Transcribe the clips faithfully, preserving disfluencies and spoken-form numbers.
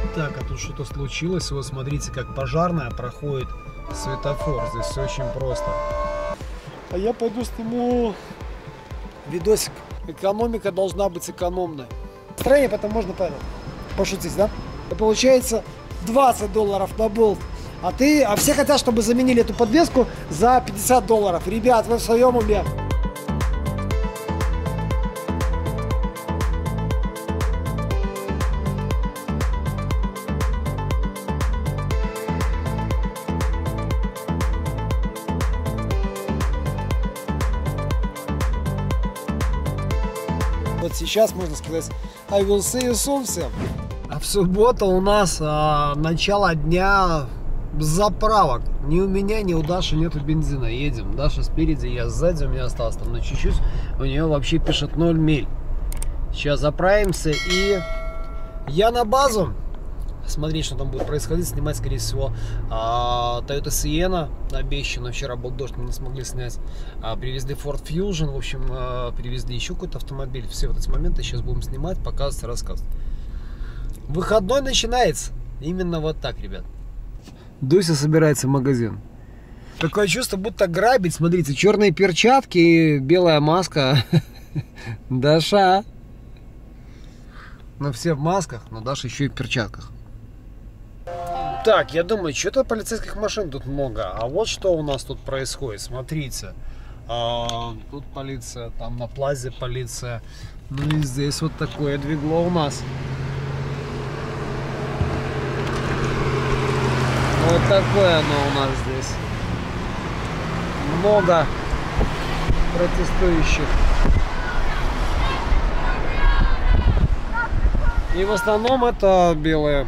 Так, а тут что-то случилось. Вот смотрите, как пожарная проходит светофор. Здесь все очень просто. А я пойду сниму видосик. Экономика должна быть экономной. Строение потом можно пошутить, да? И получается двадцать долларов на болт. А ты, а все хотят, чтобы заменили эту подвеску за пятьдесят долларов. Ребят, вы в своем уме? Вот сейчас можно сказать I will see you soon всем. А в субботу у нас а, начало дня заправок. Ни у меня, ни у Даши нету бензина. Едем. Даша спереди, я сзади. У меня осталось там на чуть-чуть. У нее вообще пишет ноль миль. Сейчас заправимся и я на базу. Смотреть, что там будет происходить. Снимать, скорее всего, а, Toyota Sienna. Обещано. Вчера был дождь, мы не смогли снять. А, привезли Ford Fusion. В общем, а, привезли еще какой-то автомобиль. Все вот эти моменты сейчас будем снимать, показывать, рассказывать. Выходной начинается. Именно вот так, ребят. Дуся собирается в магазин. Такое чувство, будто грабить. Смотрите, черные перчатки, белая маска. Даша. Ну, все в масках, но Даша еще и в перчатках. Так, я думаю, что-то полицейских машин тут много. А вот что у нас тут происходит. Смотрите. А, тут полиция, там на плазе полиция. Ну и здесь вот такое двигло у нас. Вот такое оно у нас здесь. Много протестующих. И в основном это белые.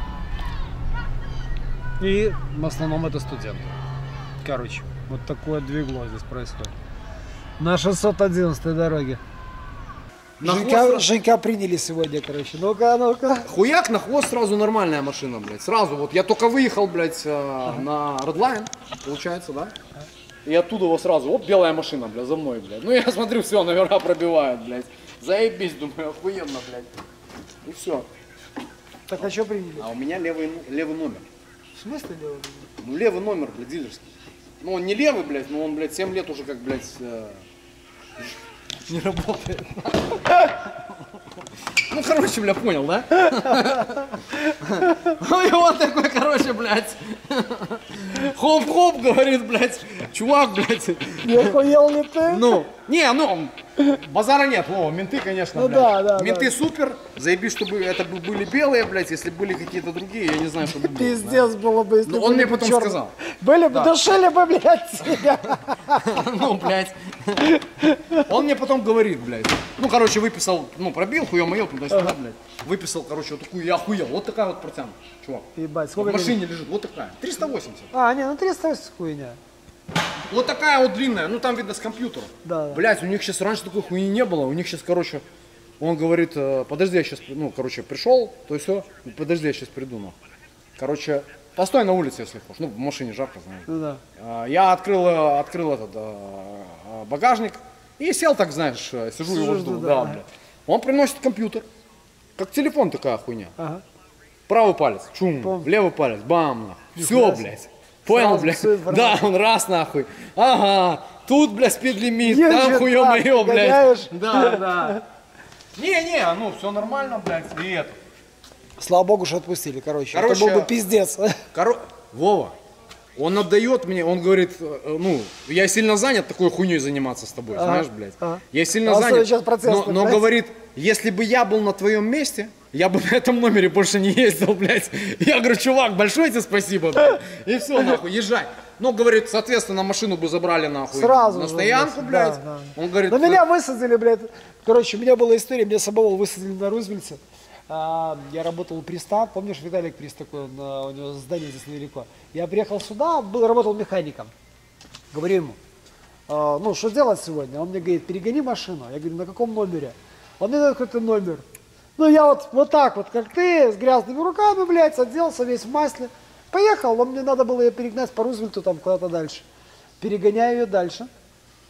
И в основном это студенты. Короче, вот такое двигло здесь происходит. На шестьсот одиннадцатой дороге. Женька, хвост... Женька приняли сегодня, короче. Ну-ка, ну-ка. Хуяк, на хвост сразу нормальная машина, блядь. Сразу вот. Я только выехал, блядь, ага. на Redline, получается, да? И оттуда его сразу, оп, белая машина, блядь, за мной, блядь. Ну я смотрю, все, номера пробивают, блядь. Заебись, думаю, охуенно, блядь. И все. Так а что приняли? А у меня левый, левый номер. В смысле левый номер? Ну левый номер, блядь, дилерский. Ну он не левый, блядь, но он, блядь, семь лет уже как, блядь, э... не работает. Ну, короче, бля, понял, да? Ну и он такой, короче, блядь. Хоп-хоп, говорит, блядь. Чувак, блядь. Не охуел ли ты? Ну, не, ну, базара нет. О, менты, конечно, ну, блядь. Да, да, менты да. Супер. Заебись, чтобы это были белые, блядь. Если были какие-то другие, я не знаю, что бы было. Пиздец да? было бы, если ну, он мне потом черные. сказал. Были бы, да. Душили бы, блядь, себя. Ну, блядь. Он мне потом говорит, блядь. Ну, короче, выписал, ну, пробил, хуем моел, туда-сюда, блядь. Выписал, короче, вот такую, я охуел. Вот такая вот протян, чувак. Ебать, сколько в машине лежит, вот такая. триста восемьдесят. А, не, ну триста восемьдесят хуйня. Вот такая вот длинная, ну там видно с компьютера. Да. Блядь, у них сейчас раньше такой хуйни не было. У них сейчас, короче, он говорит, подожди, я сейчас, ну, короче, пришел, то есть все, подожди, я сейчас приду, ну. Короче, постой на улице, если хочешь. Ну, в машине жарко, знаешь. Ну, да. Я открыл, открыл этот багажник и сел так, знаешь, сижу, сижу его жду. Да, да, блядь. Он приносит компьютер, как телефон такая хуйня. Ага. Правый палец, чум, Пом. левый палец, бам, нахуй. Все, блядь. Понял, блядь? Да, он раз, нахуй. Ага, тут, блядь, спидлимит, там хуё моё, блядь. Да, да. Не-не, ну, все нормально, блядь, и это. Слава богу, что отпустили, короче. короче это был бы пиздец. Коро... Вова, он отдает мне, он говорит, ну, я сильно занят такой хуйней заниматься с тобой, ага, знаешь, блядь. Ага. Я сильно а занят, но, но говорит, если бы я был на твоем месте, я бы на этом номере больше не ездил, блядь. Я говорю, чувак, большое тебе спасибо, блядь. И все, нахуй, езжай. Ну, говорит, соответственно, машину бы забрали, нахуй, сразу на же, стоянку, блядь. Да, да. Он говорит... Но меня высадили, блядь. Короче, у меня была история, меня самого высадили на Рузвельте. А, я работал у Приста, помнишь, Виталик Прист такой, он, у него здание здесь недалеко. Я приехал сюда, был, работал механиком. Говорю ему, а, ну, что делать сегодня? Он мне говорит, перегони машину. Я говорю, на каком номере? Он мне дает какой-то номер. Ну, я вот, вот так вот, как ты, с грязными руками, блядь, оделся весь в масле. Поехал, но мне надо было ее перегнать по Рузвельту там куда-то дальше. Перегоняю ее дальше.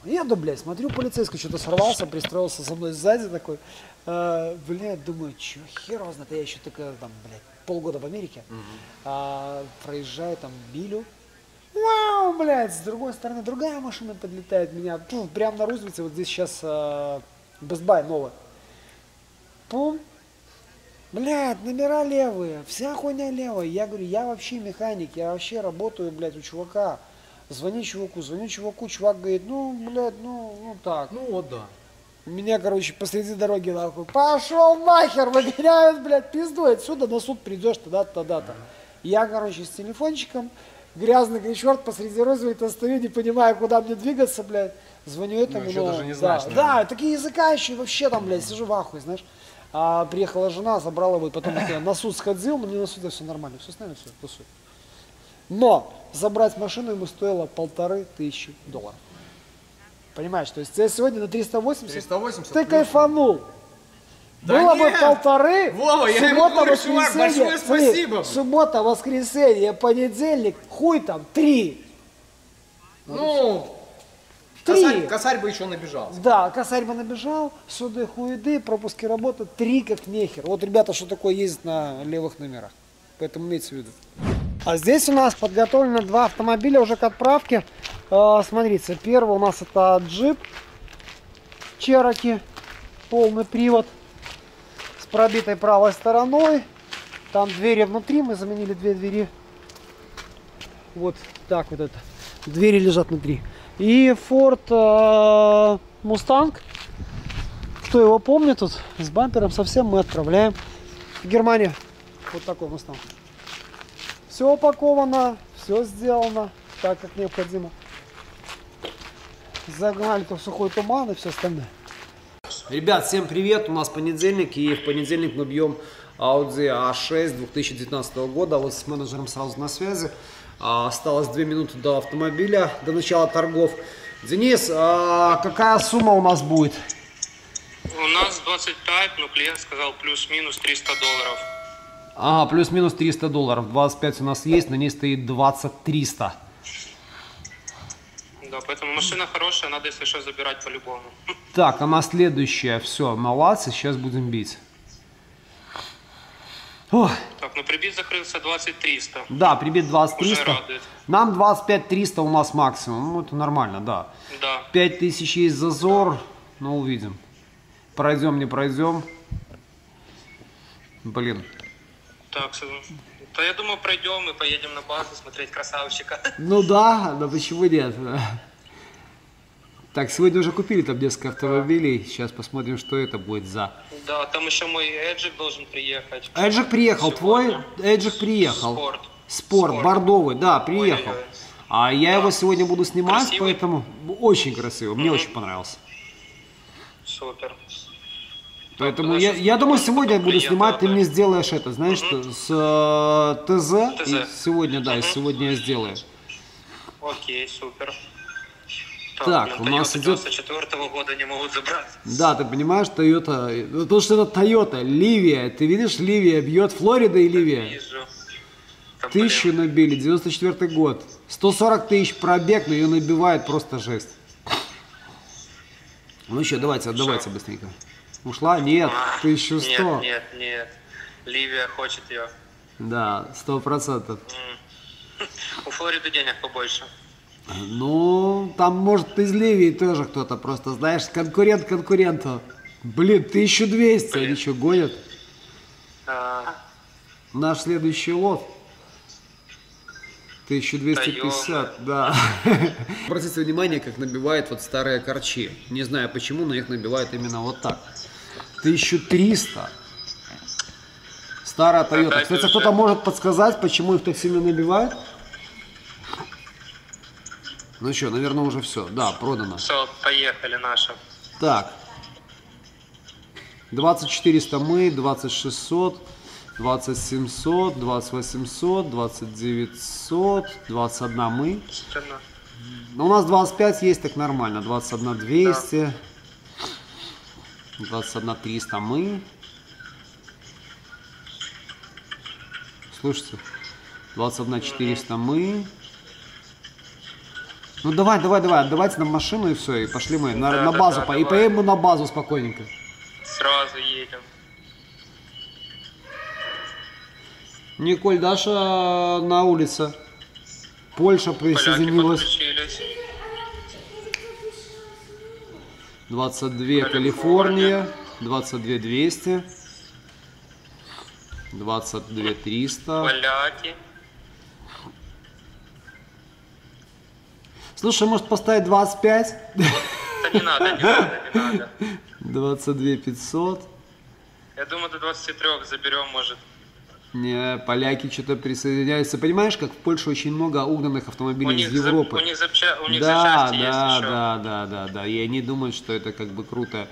Еду, блядь, смотрю, полицейский что-то сорвался, пристроился со мной сзади такой. А, блядь, думаю, чё, хер его знает, я еще такая, там, блядь, полгода в Америке. Uh-huh. а, проезжаю там Билю. Вау, блядь, с другой стороны другая машина подлетает меня. Пум, прямо на Рузвельте, вот здесь сейчас а, Best Buy новый. Пум. Блядь, номера левые, вся хуйня левая. Я говорю, я вообще механик, я вообще работаю, блядь, у чувака. Звони чуваку, звоню чуваку, чувак говорит, ну, блядь, ну, ну так. Ну вот, да. Меня, короче, посреди дороги нахуй, пошел нахер, выгоняют, блядь, пизду, отсюда на суд придешь, тогда-то, тогда-то. Я, короче, с телефончиком, грязный черт посреди Рузвельта стою, не понимаю, куда мне двигаться, блядь. Звоню этому, ну, ну, даже не знаешь, да, да, такие языкающие, вообще там, блядь, сижу в ахуе, знаешь. А приехала жена, забрала его, и потом я на суд сходил, но мне на суде все нормально, все с нами, все, по сути. Но забрать машину ему стоило полторы тысячи долларов. Понимаешь, то есть я сегодня на триста восемьдесят, триста восемьдесят ты плюс. кайфанул. Да было нет! бы полторы, Вова, я ему суббота, говорю, чувак, большое смотри, спасибо. суббота, воскресенье, понедельник, хуй там, три. Ну, три. Косарь, косарь бы еще набежал. Да, косарь бы набежал, суды, хуеды, пропуски работы, три как нехер. Вот, ребята, что такое ездить на левых номерах. Поэтому имейте в виду. А здесь у нас подготовлено два автомобиля уже к отправке. Э, смотрите, первый у нас это джип Чероки, полный привод с пробитой правой стороной. Там двери внутри, мы заменили две двери. Вот так вот это. Двери лежат внутри. И Ford э, Mustang. Кто его помнит, тут с бампером совсем, мы отправляем в Германию. Вот такой Mustang. Все упаковано, все сделано так, как необходимо. Загнали то в сухой туман и все остальное. Ребят, всем привет! У нас понедельник, и в понедельник мы бьем Audi а шесть две тысячи девятнадцатого года. Вот с менеджером сразу на связи. А, осталось две минуты до автомобиля, до начала торгов. Денис, а какая сумма у нас будет? У нас двадцать пять, но клиент сказал плюс-минус триста долларов. Ага, плюс-минус триста долларов. двадцать пять у нас есть, на ней стоит двадцать триста. Да, поэтому машина хорошая, надо, если что, забирать по-любому. Так, она следующая. Все, молодцы, сейчас будем бить. Ох. Так, ну прибит закрылся двадцать триста. Да, прибит двадцать триста. Уже радует. Нам двадцать пять триста у нас максимум. Ну, это нормально, да. Да. пять тысяч есть зазор, но увидим. Пройдем, не пройдем. Блин. Так, то я думаю, пройдем и поедем на базу смотреть красавчика. Ну да, да почему нет? Так, сегодня уже купили там несколько автомобилей. Сейчас посмотрим, что это будет за... Да, там еще мой Эджик должен приехать. Эджик приехал, Сегодня. твой Эджик приехал. Спорт. Спорт, Спорт. бордовый, да, приехал. Ой-ой-ой. А я Да. его сегодня буду снимать, Красивый? поэтому очень красиво, мне Мгм. очень понравился. Супер. Поэтому Так, я, значит, я думаю, потом сегодня я буду клиента снимать, ты отдать. мне сделаешь это, знаешь, что, с э, ТЗ, ТЗ. и сегодня, да, и Мгм. сегодня я сделаю. Окей, супер. Так, блин, у нас Toyota идет- девяносто четвёртого года не могут забрать. Да, ты понимаешь, Toyota, ну, потому что это Toyota, Ливия, ты видишь, Ливия бьет, Флорида и Ливия. Вижу. Да, Тысячу блин. набили, девяносто четвёртый год, сто сорок тысяч пробег, но ее набивает просто жесть. Ну еще, давайте, отдавайте быстренько. Ушла? Нет, А, тысячу сто. Нет, нет, нет. Ливия хочет ее. Да, сто процентов. У Флориды денег побольше. Ну, там может из Ливии тоже кто-то просто, знаешь, конкурент конкуренту. Блин, тысяча двести, Блин. они что, гонят? А, Наш следующий лот. тысяча двести пятьдесят, да. Обратите внимание, как набивает вот старые корчи. Не знаю почему, но их набивает именно вот так. тысяча триста. Старая Toyota. Опять Кстати, уже. кто-то может подсказать, почему их так сильно набивают? Ну что, наверное, уже все. Да, продано. все, поехали наши. Так. двадцать четыреста мы, двадцать шестьсот, двадцать семьсот, двадцать восемьсот, двадцать девятьсот, двадцать один мы. Странно. Но у нас двадцать пять есть, так нормально. двадцать один двести, двадцать один триста мы. Слушайте, двадцать один четыреста мы. Ну давай, давай, давай, отдавайте нам машину и все, и пошли мы на, Да, на да, базу. да, по... И давай. поедем мы на базу спокойненько. Сразу едем. Николь, Даша на улице. Польша присоединилась. двадцать два Калифорния, двадцать два двести, двадцать два триста. Поляки. Слушай, может поставить двадцать пять? Да не надо, не надо, не надо. двадцать два пятьсот. Я думаю, до двадцати трёх заберем, может. Не, поляки что-то присоединяются. Понимаешь, как в Польше очень много угнанных автомобилей У них, из Европы. За, у них, запча... у них да, запчасти да, есть еще. да, да, да, да. И они думают, что это как бы круто.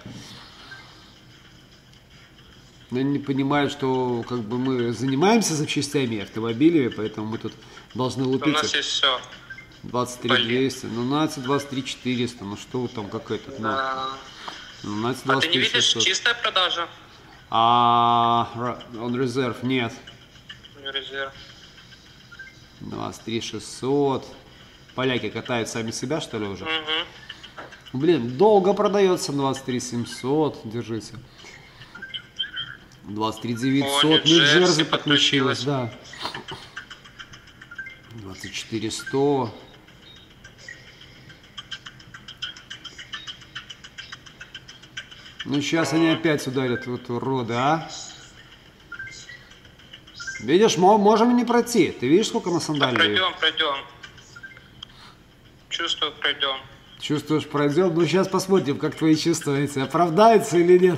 Но они не понимают, что как бы мы занимаемся запчастями автомобилями, поэтому мы тут должны лупиться. У нас есть все. двадцать три двести, ну Нати двадцать три четыреста, ну что вы там, как этот, ну. Да. Ну, Нати А ты двадцать не три видишь, шестьсот. чистая продажа? А, он резерв, нет. Резерв. двадцать три шестьсот. Поляки катают сами себя, что ли, уже? Угу. Блин, долго продается. двадцать три семьсот, держите. двадцать три девятьсот. Нью-Джерси подключилась, да. двадцать четыре сто. Ну, сейчас они опять ударят, вот уроды, а? Видишь, мы можем не пройти. Ты видишь, сколько на сандалии? Да пройдем, пройдем. Чувствую, пройдем. Чувствуешь, пройдем? Ну, сейчас посмотрим, как твои чувства эти оправдаются или нет.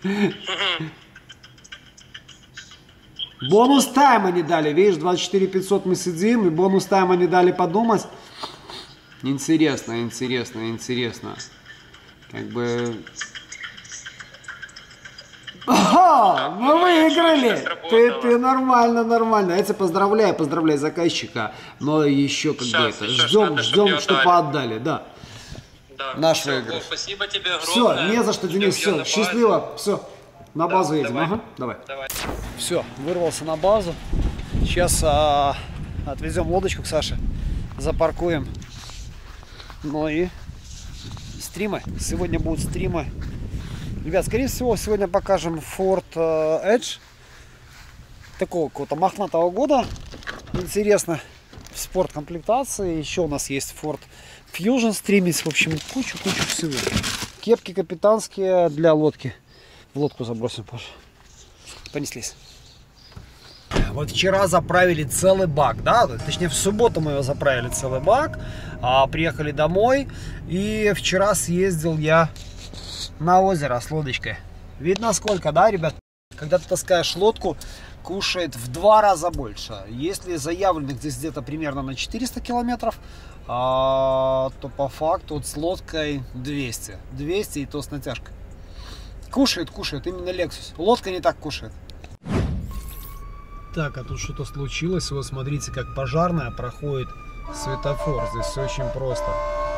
Бонус тайм они дали. Видишь, двадцать четыре пятьсот мы сидим, и бонус тайм они дали подумать. Интересно, интересно, интересно. Как бы... Ага, мы выиграли! Ты, ты нормально, нормально. Я тебя поздравляю, поздравляю заказчика. Но еще как бы это, ждем, ждем, чтобы отдали, да. Да. Наш Всё, выигрыш. Вов, спасибо тебе Все, огромное. не за что, Денис, все, счастливо, все. На базу Да, едем, давай. ага, давай. Давай. Все, вырвался на базу. Сейчас а, отвезем лодочку к Саше, запаркуем. Ну и стримы. Сегодня будут стримы. Ребят, скорее всего, сегодня покажем Ford Edge. Такого какого-то мохнатого года. Интересно. В спорткомплектации. Еще у нас есть Ford Fusion стримить. В общем, кучу-кучу всего. Кепки капитанские для лодки. В лодку забросим, Паша. Понеслись. Вот вчера заправили целый бак, да, точнее в субботу мы его заправили целый бак, а, приехали домой, и вчера съездил я на озеро с лодочкой. Видно сколько, да, ребят? Когда ты таскаешь лодку, кушает в два раза больше. Если заявлено здесь где-то примерно на четыреста километров, а, то по факту вот с лодкой двести. двести и то с натяжкой. Кушает, кушает, именно Lexus. Лодка не так кушает. Так, а тут что-то случилось. Вот смотрите, как пожарная проходит светофор. Здесь все очень просто.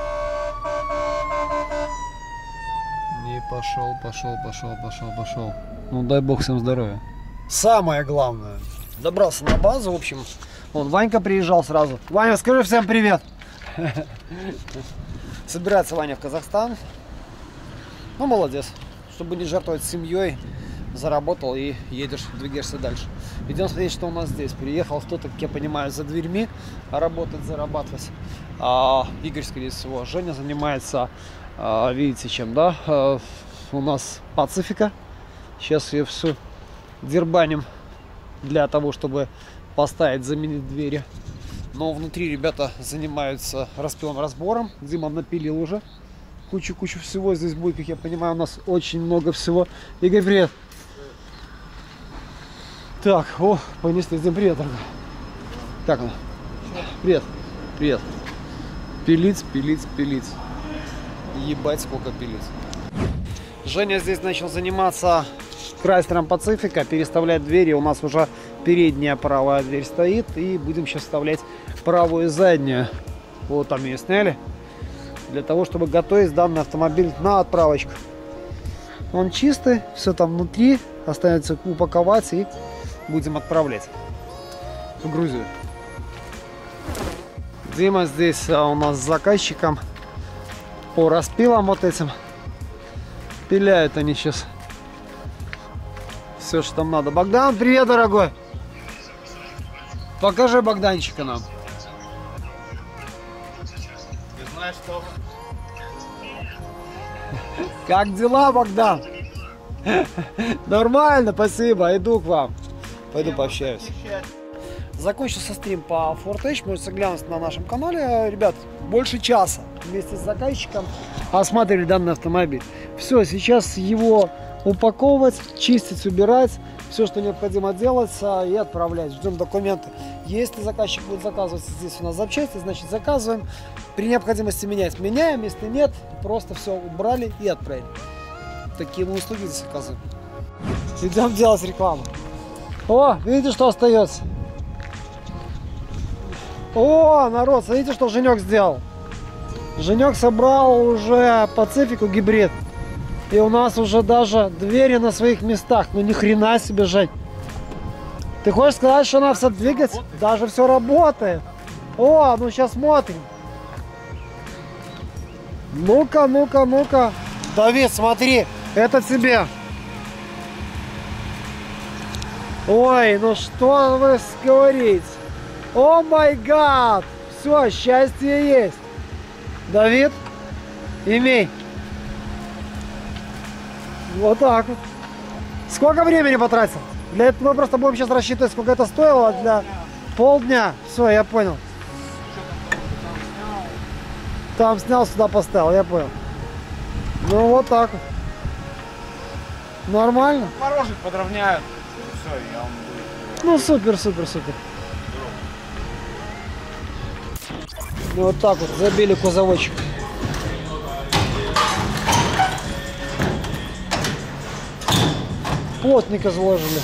И пошел, пошел, пошел, пошел, пошел. Ну дай бог всем здоровья. Самое главное. Добрался на базу, в общем. Вон, Ванька приезжал сразу. Ваня, скажи всем привет. Собирается Ваня в Казахстан. Ну, молодец. Чтобы не жертвовать семьей, заработал и едешь, двигаешься дальше. Идем смотреть, что у нас здесь. Приехал кто-то, как я понимаю, за дверьми работать, зарабатывать. А, Игорь, скорее всего. Женя занимается, а, видите, чем, да? А, у нас Пацифика. Сейчас ее все дербаним для того, чтобы поставить, заменить двери. Но внутри ребята занимаются распилом, разбором. Дима напилил уже. Кучу-кучу всего здесь будет, как я понимаю, у нас очень много всего. Игорь, привет! Так, о, понесли, Дим, привет, дорогой. Так, ну, привет, привет. Пилить, пилить, пилить. Ебать, сколько пилить. Женя здесь начал заниматься Крайслером Пацифика, переставлять двери. У нас уже передняя правая дверь стоит, и будем сейчас вставлять правую и заднюю. Вот там ее сняли. Для того, чтобы готовить данный автомобиль на отправочку. Он чистый, все там внутри, остается упаковать и будем отправлять в Грузию. Дима здесь а, у нас с заказчиком по распилам вот этим. Пиляют они сейчас все, что там надо. Богдан, привет, дорогой. Покажи Богданчика нам. Ты знаешь, что... Как дела, Богдан? Нормально, спасибо. Иду к вам. Пойду пообщаюсь. Закончился стрим по Ford Edge. Можете глянуть на нашем канале. Ребят, больше часа вместе с заказчиком осматривали данный автомобиль. Все, сейчас его упаковывать, чистить, убирать. Все, что необходимо делать, и отправлять. Ждем документы. Если заказчик будет заказывать здесь у нас запчасти, значит заказываем. При необходимости менять меняем. Если нет, просто все убрали и отправили. Такие мы услуги здесь оказываем. Идем делать рекламу. О, видите, что остается? О, народ, смотрите, что Женек сделал. Женек собрал уже Пацифику гибрид. И у нас уже даже двери на своих местах. Ну ни хрена себе, Жень. Ты хочешь сказать, что она все двигать? Даже все работает. О, ну сейчас смотрим. Ну-ка, ну-ка, ну-ка. Давид, смотри, это тебе. Ой, ну что вы говорите? О май гад. Все, счастье есть. Давид, имей. Вот так вот. Сколько времени потратил? Для этого мы просто будем сейчас рассчитывать, сколько это стоило. Для полдня. Все, я понял. Там снял, сюда поставил, я понял. Ну вот так вот. Нормально? Порожек подровняют. Все, я вам буду... Ну супер, супер, супер. И вот так вот забили кузовочек. Плотненько заложили.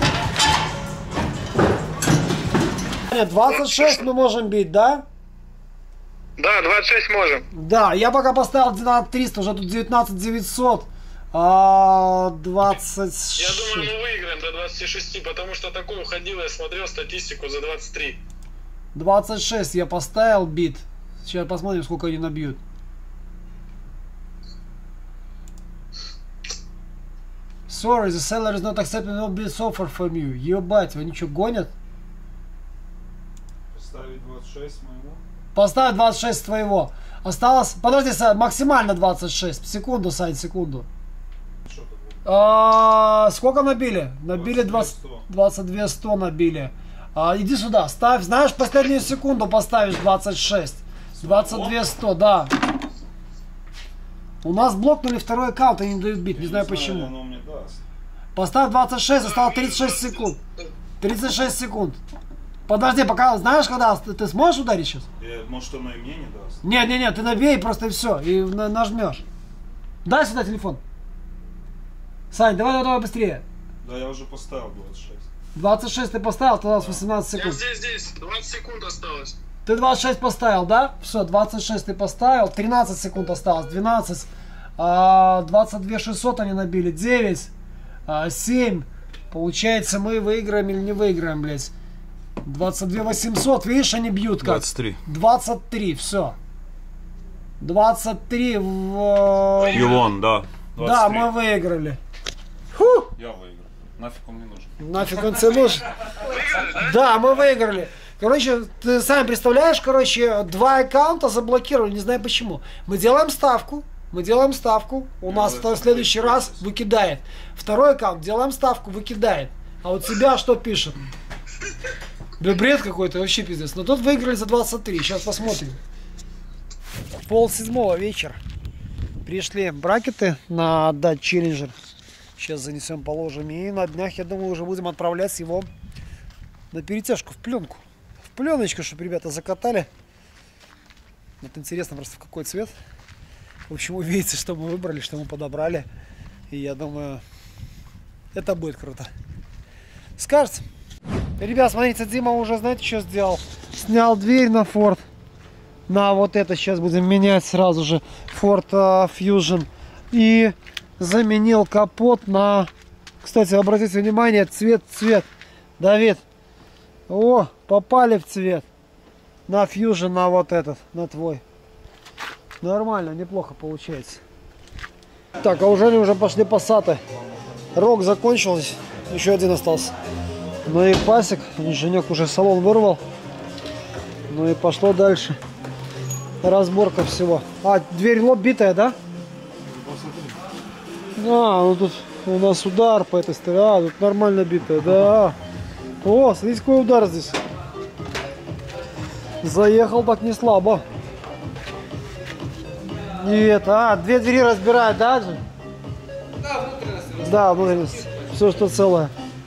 двадцать шесть мы можем бить, да? Да, двадцать шесть можем. Да, я пока поставил двенадцать триста, уже тут девятнадцать девятьсот. А, двадцать шесть. Я думаю, мы выиграем до двадцати шести, потому что такое уходило, я смотрел статистику за двадцать три. двадцать шесть я поставил бит. Сейчас посмотрим, сколько они набьют. Sorry, the seller is not accepting no bids offer from you. Ебать, они что, гонят? Поставить двадцать шесть моему. Поставь двадцать шесть твоего. Осталось... Подожди, Сань, максимально двадцать шесть. Секунду, Сань, секунду. А, сколько набили? Набили двадцать, двадцать две сто набили. А, иди сюда, ставь. Знаешь, последнюю секунду поставишь двадцать шесть. двадцать две сто, да. У нас блокнули второй аккаунт, они не дают бит, не знаю почему. Оно мне даст. Поставь двадцать шесть, осталось тридцать шесть секунд. тридцать шесть секунд. Подожди, пока, знаешь, когда ты, ты сможешь ударить сейчас? Я, может, оно и мне не даст. Не, не, не, ты набей просто и все, и на, нажмешь. Дай сюда телефон. Сань, давай, давай, давай быстрее. Да, я уже поставил двадцать шесть. двадцать шесть ты поставил, тогда восемнадцать Я секунд. здесь, здесь, двадцать секунд осталось. Ты двадцать шесть поставил, да? Все, двадцать шесть ты поставил, тринадцать секунд осталось, двенадцать, двадцать две шестьсот они набили, девять, семь. Получается, мы выиграем или не выиграем, блядь. двадцать две восемьсот, видишь, они бьют как? двадцать три. двадцать три, все. двадцать три в... Юлон, да. Да, мы выиграли. Фу! Я выиграл. Нафиг он мне нужен. Нафиг он тебе нужен? Да, мы выиграли. Короче, ты сам представляешь, короче, два аккаунта заблокировали, не знаю почему. Мы делаем ставку, мы делаем ставку, у нас в следующий раз выкидает. Второй аккаунт, делаем ставку, выкидает. А у тебя что пишет? Да бред какой-то, вообще пиздец. Но тут выиграли за двадцать три, сейчас посмотрим. Пол седьмого вечера. Пришли бракеты на Dodge Challenger. Сейчас занесем, положим. И на днях, я думаю, уже будем отправлять его на перетяжку в пленку. В пленочку, чтобы ребята закатали. Вот интересно просто в какой цвет. В общем, увидите, что мы выбрали, что мы подобрали. И я думаю, это будет круто. Скажете? Ребят, смотрите, Дима уже, знаете, что сделал? Снял дверь на Ford. На вот это сейчас будем менять сразу же. Ford Fusion. И заменил капот на... Кстати, обратите внимание, цвет, цвет. Давид. О, попали в цвет. на Fusion, на вот этот, на твой. Нормально, неплохо получается. Так, а уже они уже пошли пассаты. Рог закончился, еще один остался. Ну и пасек, Женек уже салон вырвал. Ну и пошло дальше. Разборка всего. А, дверь лоб битая, да? А, ну тут у нас удар по этой стороне. А, тут нормально битая, да. О, смотрите, какой удар здесь. Заехал так не слабо. И это, а, две двери разбирают, да, Жень? Да, внутренность. Да, внутренность. Все, что целое.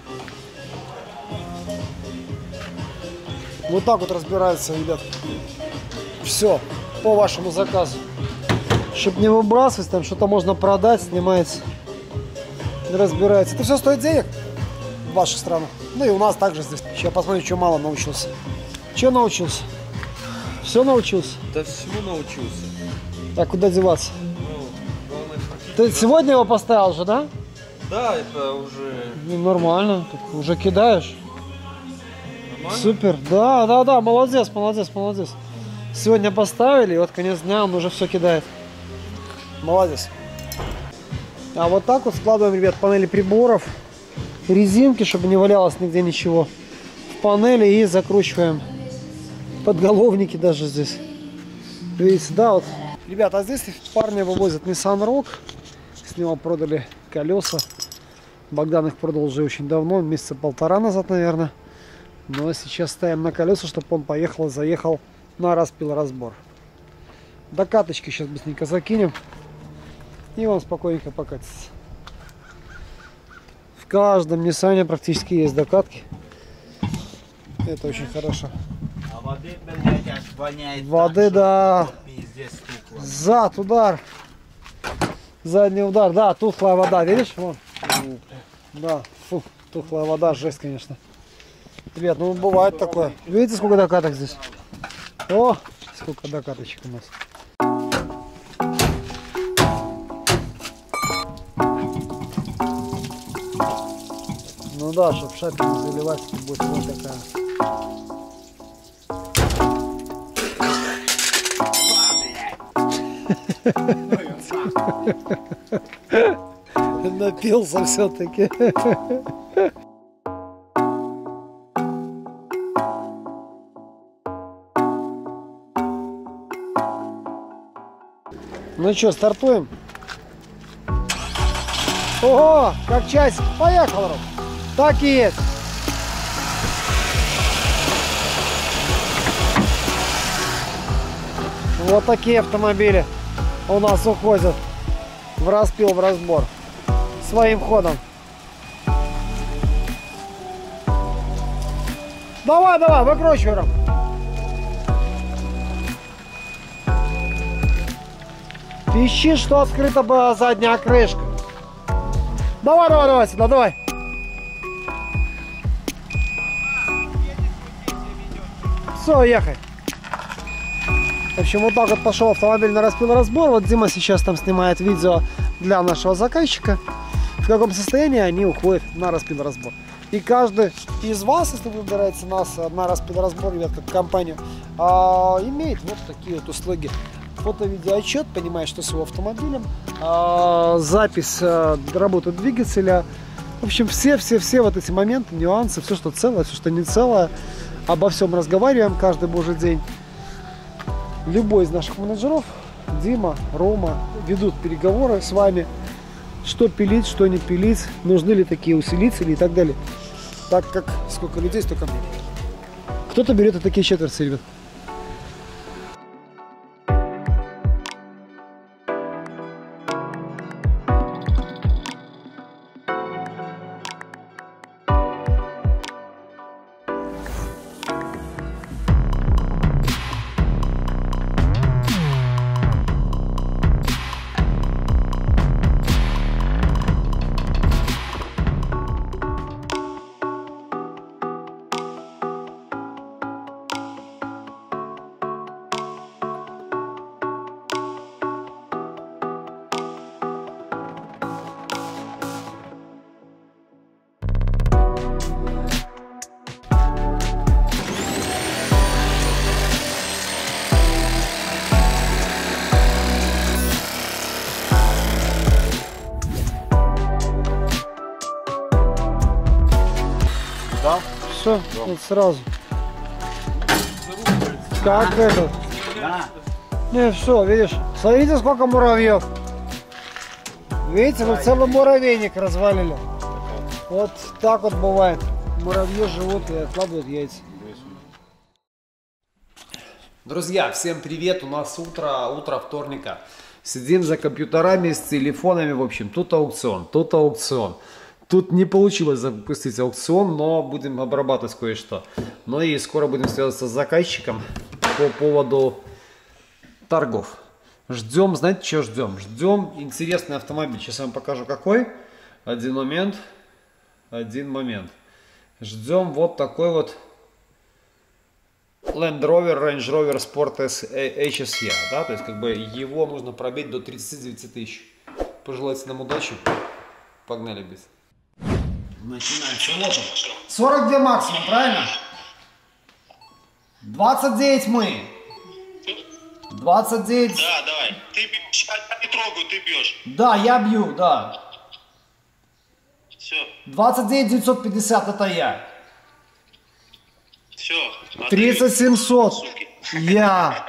Вот так вот разбирается, ребят. Все, по вашему заказу. Чтобы не выбрасывать, там что-то можно продать, снимается. И разбирается. Это все стоит денег в ваших странах. Ну и у нас также здесь. Сейчас посмотрим, что мало научился. Че научился? Все научился? Да всему научился. Так, куда деваться? Ну, главное, Ты сегодня его поставил же, да? да, это уже... Ну, нормально. Так уже кидаешь. Нормально? Супер. Да, да, да, молодец, молодец, молодец. Сегодня поставили, и вот конец дня он уже все кидает. Молодец. А вот так вот складываем, ребят, панели приборов, резинки, чтобы не валялось нигде ничего. В панели и закручиваем подголовники даже здесь. Видите, да, вот. Ребята, а здесь парни вывозят Nissan Rogue. С него продали колеса. Богдан их продал уже очень давно, месяца полтора назад, наверное. Но сейчас ставим на колеса, чтобы он поехал и заехал на распил-разбор. До каточки сейчас быстренько закинем. И он спокойненько покатится. В каждом Ниссане практически есть докатки. Это очень хорошо. А воды, блядь, аж воняет. Воды, так, да. Пиздец, тухло. Зад, удар. Задний удар. Да, тухлая вода, видишь? Вон. Да, фу, тухлая вода, жесть, конечно. Ребят, ну бывает такое. Видите, сколько докаток здесь? О, сколько докаточек у нас. Ну да, чтобы шапки не заливать, будет вот такая. Напился все-таки. Ну что, стартуем? Ого, как часик. Поехал, Ром. Так и есть. Вот такие автомобили у нас уходят в распил, в разбор. Своим ходом. Давай, давай, выкручивай, Ром. Пищи, что открыта была задняя крышка. Давай, давай, давай сюда, давай. Все, ехай. В общем, вот так вот пошел автомобиль на распил-разбор. Вот Дима сейчас там снимает видео для нашего заказчика. В каком состоянии они уходят на распил-разбор. И каждый из вас, если вы выбираете нас на распил-разбор, ребят, как компанию, а, имеет вот такие вот услуги. Фото-видеоотчет, понимаешь, что с его автомобилем, а, запись а, работы двигателя. В общем, все-все-все вот эти моменты, нюансы, все, что целое, все, что не целое. Обо всем разговариваем каждый божий день. Любой из наших менеджеров, Дима, Рома, ведут переговоры с вами, что пилить, что не пилить, нужны ли такие усилители и так далее. Так как сколько людей, столько мнений. Кто-то берет и такие четверти, ребят. Да? Все, вот сразу. Как это? Да. Не, все, видишь. Смотрите, сколько муравьев. Видите, мы целый муравейник развалили. Вот так вот бывает. Муравьи живут и откладывают яйца. Друзья, всем привет! У нас утро, утро вторника. Сидим за компьютерами, с телефонами, в общем. Тут аукцион, тут аукцион. Тут не получилось запустить аукцион, но будем обрабатывать кое-что. Ну и скоро будем связываться с заказчиком по поводу торгов. Ждем, знаете, что ждем? Ждем интересный автомобиль. Сейчас я вам покажу какой. Один момент. Один момент. Ждем вот такой вот Land Rover Range Rover Sport эйч эс и. Да? То есть как бы его нужно пробить до тридцати девяти тысяч. Пожелайте нам удачи. Погнали без. Начинается. Вот он. сорок два максимум, правильно? двадцать девять мы. двадцать девять. Да, давай. Ты бьешь, я не трогаю, ты бьешь. Да, я бью, да. Все, двадцать девять девятьсот пятьдесят это я. все. А тридцать семьсот. суки. Я.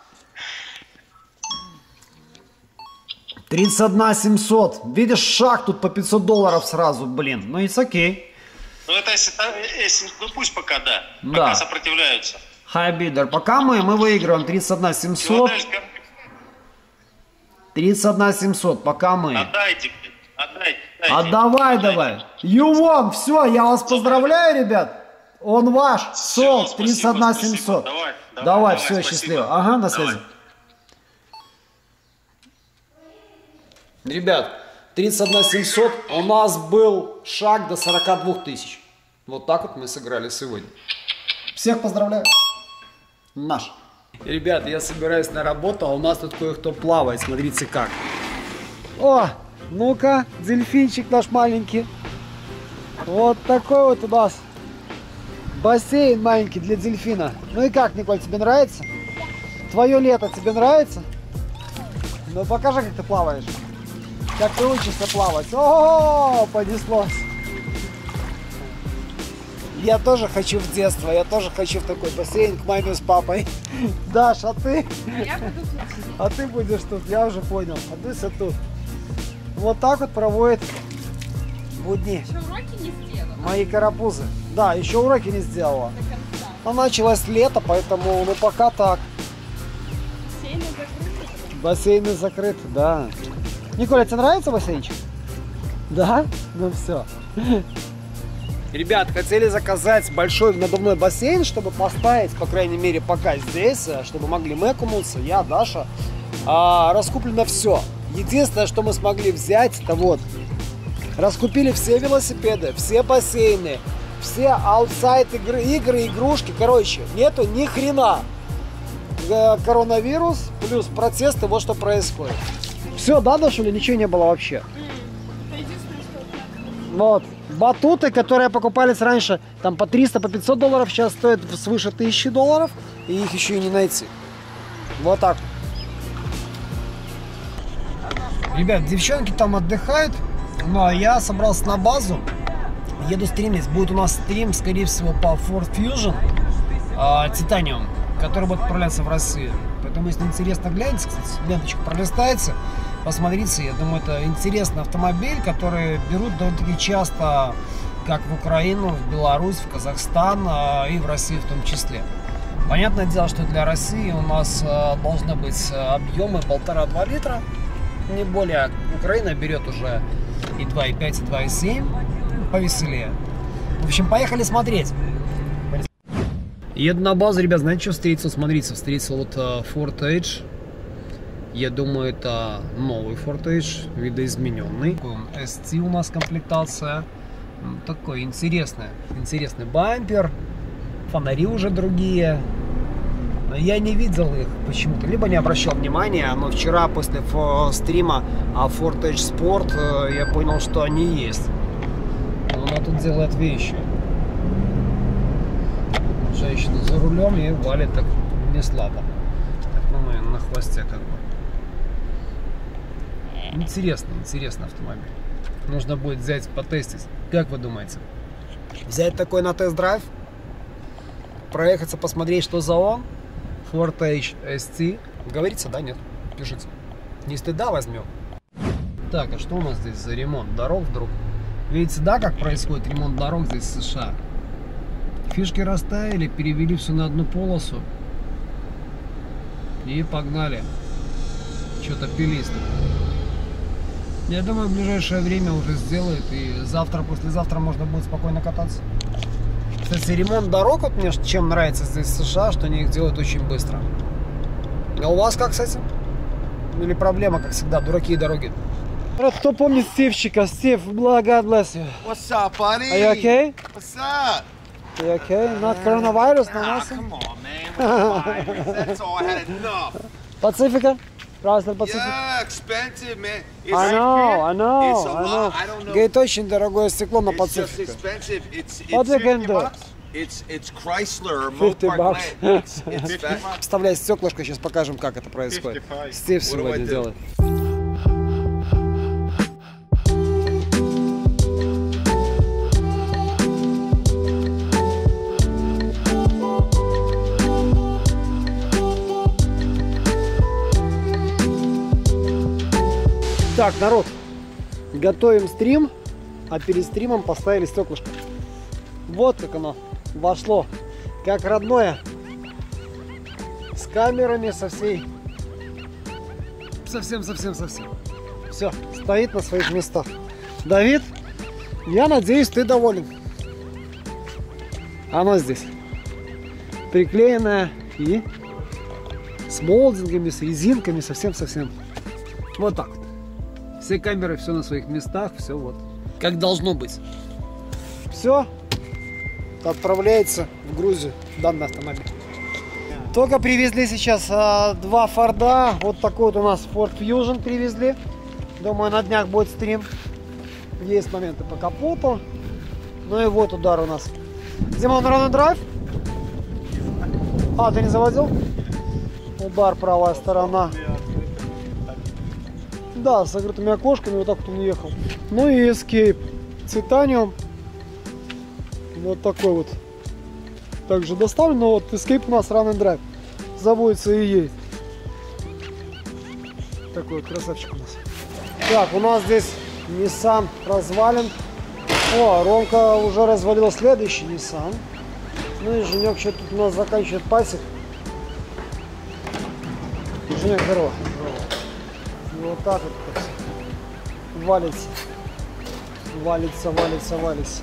тридцать один семьсот. Видишь, шаг тут по пятьсот долларов сразу, блин. Ну, it's окей. Ну это если, если, ну пусть пока, да. Да. Пока сопротивляются. High bidder. Пока мы, мы выигрываем тридцать один семьсот. Филадельфия, тридцать один семьсот. Пока мы. Отдайте, блин, отдайте, А отдайте. давай, Отдайте. давай. You won. Все, я вас поздравляю, ребят. Он ваш. Всё, Сол. тридцать один спасибо, семьсот. спасибо. Давай, давай, Давай, давай, все, спасибо. счастливо. Ага, на Давай. связи. Ребят, тридцать один семьсот. У нас был шаг до сорока двух тысяч. Вот так вот мы сыграли сегодня. Всех поздравляю. Наш. Ребят, я собираюсь на работу, а у нас тут кое-кто плавает. Смотрите как. О, ну-ка, дельфинчик наш маленький. Вот такой вот у нас бассейн маленький для дельфина. Ну и как, Николь, тебе нравится? Твое лето тебе нравится? Ну покажи, как ты плаваешь. Как ты учишься плавать. О, понеслось. Я тоже хочу в детство, я тоже хочу в такой бассейн к маме с папой. Даш, а ты? Я буду тут. А ты будешь тут, я уже понял. А ты все тут. Вот так вот проводит будни Еще уроки не сделала. мои карапузы. Да, еще уроки не сделала. До конца. Но началось лето, поэтому ну пока так. Бассейны закрыты. Бассейны закрыты, да. Николя, тебе нравится бассейнчик? Да? Ну все. Ребят, хотели заказать большой надувной бассейн, чтобы поставить, по крайней мере, пока здесь, чтобы могли мы окунуться, я, Даша. А, раскуплено все. Единственное, что мы смогли взять, это вот. Раскупили все велосипеды, все бассейны, все аутсайд игры, игры, игрушки. Короче, нету ни хрена. Коронавирус плюс протесты, вот что происходит. Все, да, Даша, или ничего не было вообще? Это единственное, что... Вот. Батуты, которые покупались раньше там по триста, по пятьсот долларов, сейчас стоят свыше тысячи долларов, и их еще и не найти. Вот так. Ребят, девчонки там отдыхают, ну а я собрался на базу, еду стримить. Будет у нас стрим, скорее всего, по Ford Fusion э, Titanium, который будет отправляться в Россию. Поэтому, если интересно, гляньте, кстати, ленточку пролистайте, посмотрите. Я думаю, это интересный автомобиль, который берут довольно-таки часто, как в Украину, в Беларусь, в Казахстан э, и в Россию в том числе. Понятное дело, что для России у нас э, должны быть объемы полтора-два литра, не более. Украина берет уже и два и пять, и два и семь, повеселее. В общем, поехали смотреть. Еду на базу, ребят, знаете, что встретил? Смотрите, встретил вот Ford Edge. Я думаю, это новый Ford Edge, видоизмененный. эс ти у нас комплектация. Такой интересный, интересный бампер. Фонари уже другие. Но я не видел их почему-то. Либо не обращал внимания, но вчера после стрима Ford Edge Sport я понял, что они есть. Она тут делает вещи. Женщина за рулем и валит так не слабо. Так, ну мы на хвосте как бы. Интересный, интересный автомобиль. Нужно будет взять, потестить. Как вы думаете? взять такой на тест-драйв, проехаться, посмотреть, что за он. Ford Edge эс ти. Говорится, да, нет? Пишите. Не стыда возьмем. Так, а что у нас здесь за ремонт дорог вдруг? Видите, да, как происходит ремонт дорог здесь в США? Фишки расставили, перевели все на одну полосу. И погнали. Что-то пились. Я думаю, в ближайшее время уже сделают. И завтра, послезавтра можно будет спокойно кататься. Кстати, ремонт дорог, вот мне чем нравится здесь в США, что они их делают очень быстро. А у вас как с этим? Или проблема, как всегда, дураки и дороги? Кто помнит Стивчика? Стив, God bless you. What's up, buddy? Are you okay? What's up? Are you okay? Not coronavirus, no Ah, nothing? come on, man. What's the virus? That's all. I had enough. Pacifica? Chrysler Pacific? Yeah, expensive, man. It's, I know, I know, It's a I know. lot. I don't know. Говорит, очень дорогое стекло на It's just Pacifica. expensive. It's, it's What we can do? It's it's Chrysler or fifty Mopar bucks. Land. It's, it's that. Вставляй стеклышко, сейчас покажем, как это происходит. Стив What do I сегодня do? делает. Так, народ, готовим стрим, а перед стримом поставили стеклышко. Вот как оно вошло, как родное, с камерами, со всей, совсем, совсем, совсем. Все, стоит на своих местах. Давид, я надеюсь, ты доволен. Оно здесь приклеенное и с молдингами, с резинками, совсем-совсем. Вот так вот. Все камеры, все на своих местах, все вот как должно быть. Все, отправляется в Грузию данный автомобиль. Только привезли сейчас а, два Форда. Вот такой вот у нас Ford Fusion привезли. Думаю, на днях будет стрим. Есть моменты по капоту. Ну и вот удар у нас. Димон, ран драйв? А, ты не заводил? Удар, правая сторона. Да, с закрытыми окошками, вот так вот он ехал. Ну и Escape Titanium. Вот такой вот. Также доставлен, но вот Escape у нас Run and Drive. Заводится и едет. Такой вот красавчик у нас. Так, у нас здесь Nissan развален. О, Ромка уже развалил следующий Nissan. Ну и Женек что-то тут у нас заканчивает пасек. Женек, здорово. Вот так вот валится, валится, валится, валится.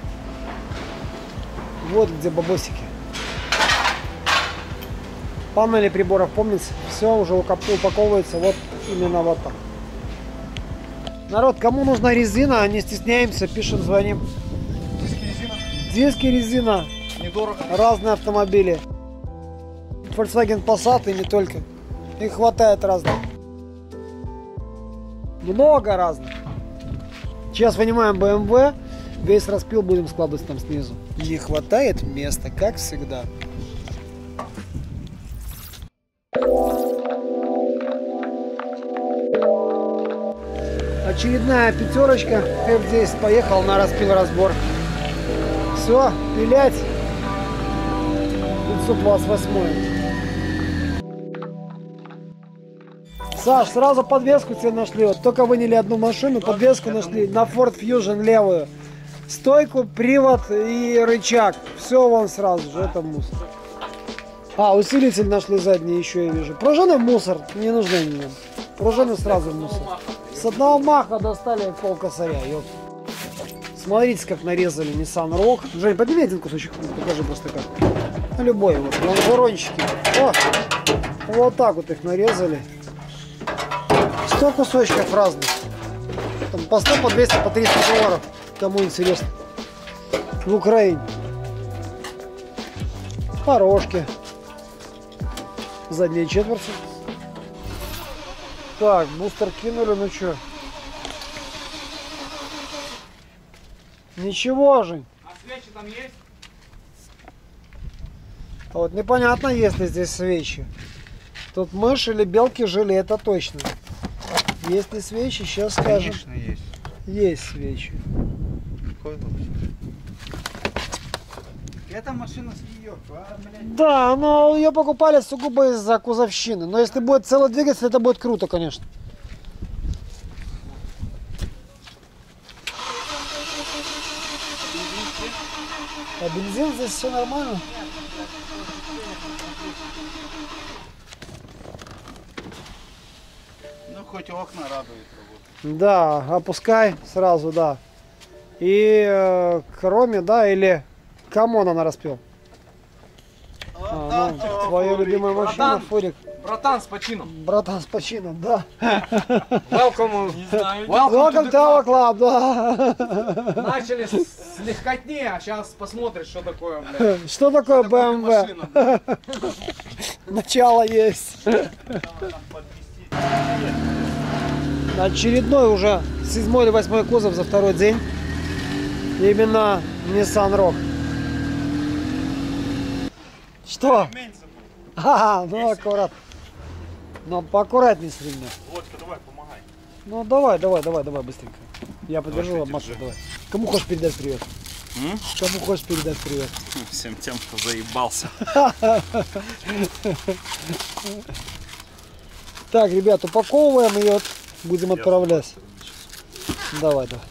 Вот где бабосики. Панели приборов, помните, все уже упаковывается вот именно вот так. Народ, кому нужна резина, не стесняемся, пишем, звоним. Диски резина. Диски резина, Недорого. разные автомобили. Volkswagen Passat и не только. Их хватает разных. Много разных. Сейчас вынимаем бэ эм вэ. Весь распил будем складывать там снизу. Не хватает места, как всегда. Очередная пятерочка. эф десять поехал на распил разбор. Все, пилять. пятьсот двадцать восемь. Саш, сразу подвеску тебе нашли. Вот только выняли одну машину, подвеску нашли на Ford Fusion левую. Стойку, привод и рычаг. Все вон сразу же, это мусор. А, усилитель нашли задний, еще я вижу. Пружины в мусор, не нужны они нам. Пружины сразу в мусор. С одного маха достали пол косаря. Ёп. Смотрите, как нарезали Nissan Rogue. Жень, подними один кусочек, покажи просто как. Ну, любой, вот, лонжерончики. О, вот так вот их нарезали. сто кусочков разных. Там по сто, по двести, по триста долларов. Кому интересно. В Украине. Порожки. Задние четверти. Так, бустер кинули, ну чё? Ничего, Жень. А свечи там есть? А вот непонятно, есть ли здесь свечи. Тут мышь или белки жили, это точно. Есть ли свечи, сейчас скажем. Конечно, есть. Есть свечи. Какой Эта машина съеб, а, блядь. Да, но ее покупали сугубо из-за кузовщины. Но если будет целый двигатель, это будет круто, конечно. А бензин здесь все нормально? Ну, хоть окна радует работу. Да, опускай сразу, да. И э, кроме, да, или кому она распил? А, ну, твоя любимая машина, Братан. Фурик. Братан, с почином. Братан, с почином, да. Welcome. Не знаю. Welcome to our club, да. Начали с легкотни, а сейчас посмотришь, что такое, блядь. Что такое бэ эм вэ? Машина. Начало есть. Очередной уже седьмой или восьмой кузов за второй день. Именно Nissan Rogue. Что? А, ну аккуратно. Но поаккуратнее с ремнем. Володька, давай, помогай. Ну давай, давай, давай, давай быстренько. Я подержу вам масло, давай. Кому хочешь передать привет? М? Кому хочешь передать привет? Всем тем, кто заебался. Так, ребят, упаковываем ее, будем отправлять. Давай, давай.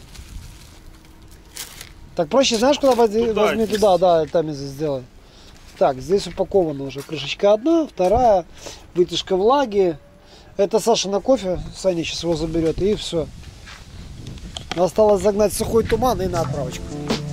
Так, проще, знаешь, куда возьми, Туда возьми отнести. туда, да, там здесь сделай. Так, здесь упакована уже крышечка одна, вторая, вытяжка влаги. Это Саша на кофе, Саня сейчас его заберет, и все. Осталось загнать сухой туман и на отправочку.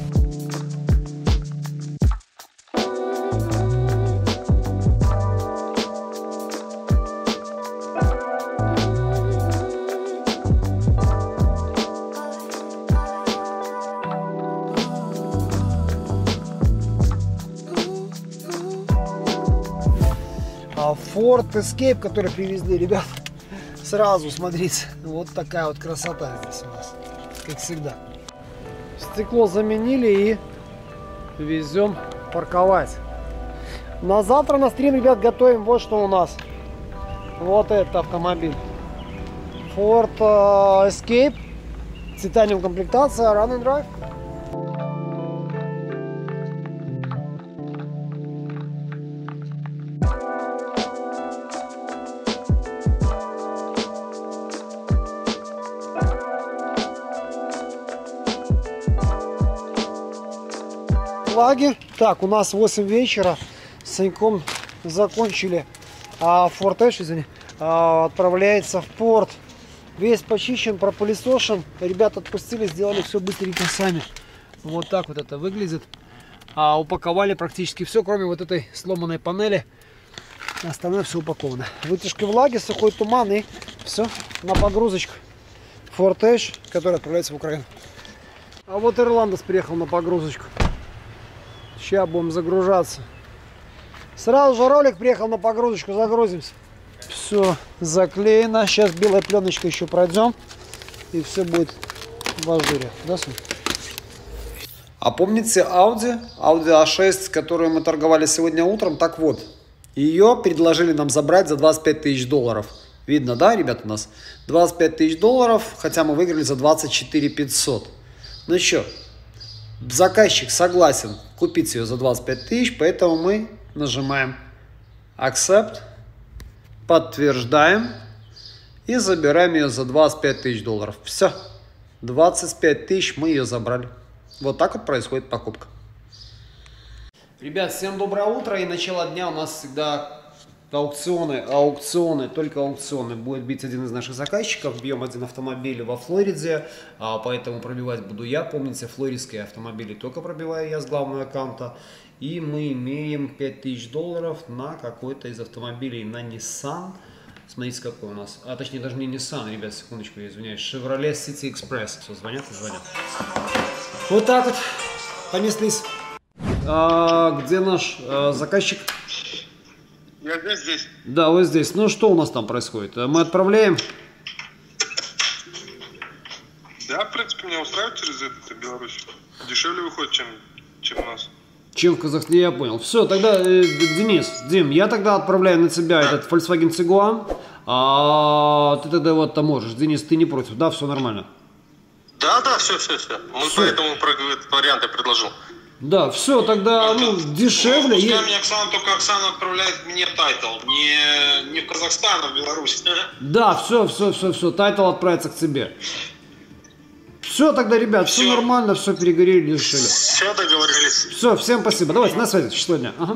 Ford Escape, который привезли, ребят, сразу смотрите, вот такая вот красота здесь у нас, как всегда. Стекло заменили и везем парковать. На завтра на стрим, ребят, готовим вот что у нас. Вот этот автомобиль. Ford Escape, титаниум комплектация, Run and Drive. Флаги. Так, у нас восемь вечера. С Саньком закончили. А Ford Edge, извини, а, отправляется в порт. Весь почищен, пропылесошен. Ребята отпустили, сделали все быстренько сами. Вот так вот это выглядит. А, упаковали практически все, кроме вот этой сломанной панели. Остальное все упаковано. Вытяжка влаги, сухой туман и все на погрузочку. Ford Edge, который отправляется в Украину. А вот Ирландец приехал на погрузочку. Сейчас будем загружаться. Сразу же ролик приехал на погрузочку, загрузимся. Все заклеено. Сейчас белой пленочкой еще пройдем. И все будет в ажуре. Да, Сын? А помните Audi? Audi а шесть, которую мы торговали сегодня утром? Так вот, ее предложили нам забрать за двадцать пять тысяч долларов. Видно, да, ребят, у нас? двадцать пять тысяч долларов, хотя мы выиграли за двадцать четыре пятьсот. Ну что, заказчик согласен купить ее за двадцать пять тысяч, поэтому мы нажимаем Accept, подтверждаем и забираем ее за двадцать пять тысяч долларов. Все, двадцать пять тысяч мы ее забрали. Вот так вот происходит покупка. Ребят, всем доброе утро, и начало дня у нас всегда аукционы, аукционы, только аукционы. Будет бить один из наших заказчиков, бьем один автомобиль во Флориде, а, поэтому пробивать буду я. Помните, флоридские автомобили только пробиваю я с главного аккаунта. И мы имеем пять тысяч долларов на какой-то из автомобилей, на Nissan. Смотрите, какой у нас, а точнее даже не Nissan, ребят, секундочку, я извиняюсь, Chevrolet City Express. Все, звонят и звонят. Вот так вот, понеслись. А, где наш а, заказчик? Я здесь, здесь. Да, вот здесь. Ну, что у нас там происходит? Мы отправляем. Да, в принципе, меня устраивает через это Беларусь. Дешевле выходит, чем, чем у нас. Чем в Казахстане, я понял. Все, тогда, э, Денис, Дим, я тогда отправляю на тебя этот Volkswagen Tiguan. А ты тогда вот там можешь. Денис, ты не против, да? Все нормально. Да, да, все, все, все. Мы Всё. поэтому про этот вариант я предложил. Да, все, тогда ну, дешевле. Пускай Е- мне Оксана, только Оксана отправляет мне тайтл. Не, не в Казахстан, а в Беларусь. Да, все, все, все, все, тайтл отправится к тебе. Все тогда, ребят, все Всё. нормально, все перегорели, решили. Все, договорились. Все, всем спасибо. Давайте на связи, счастливого дня. Ага.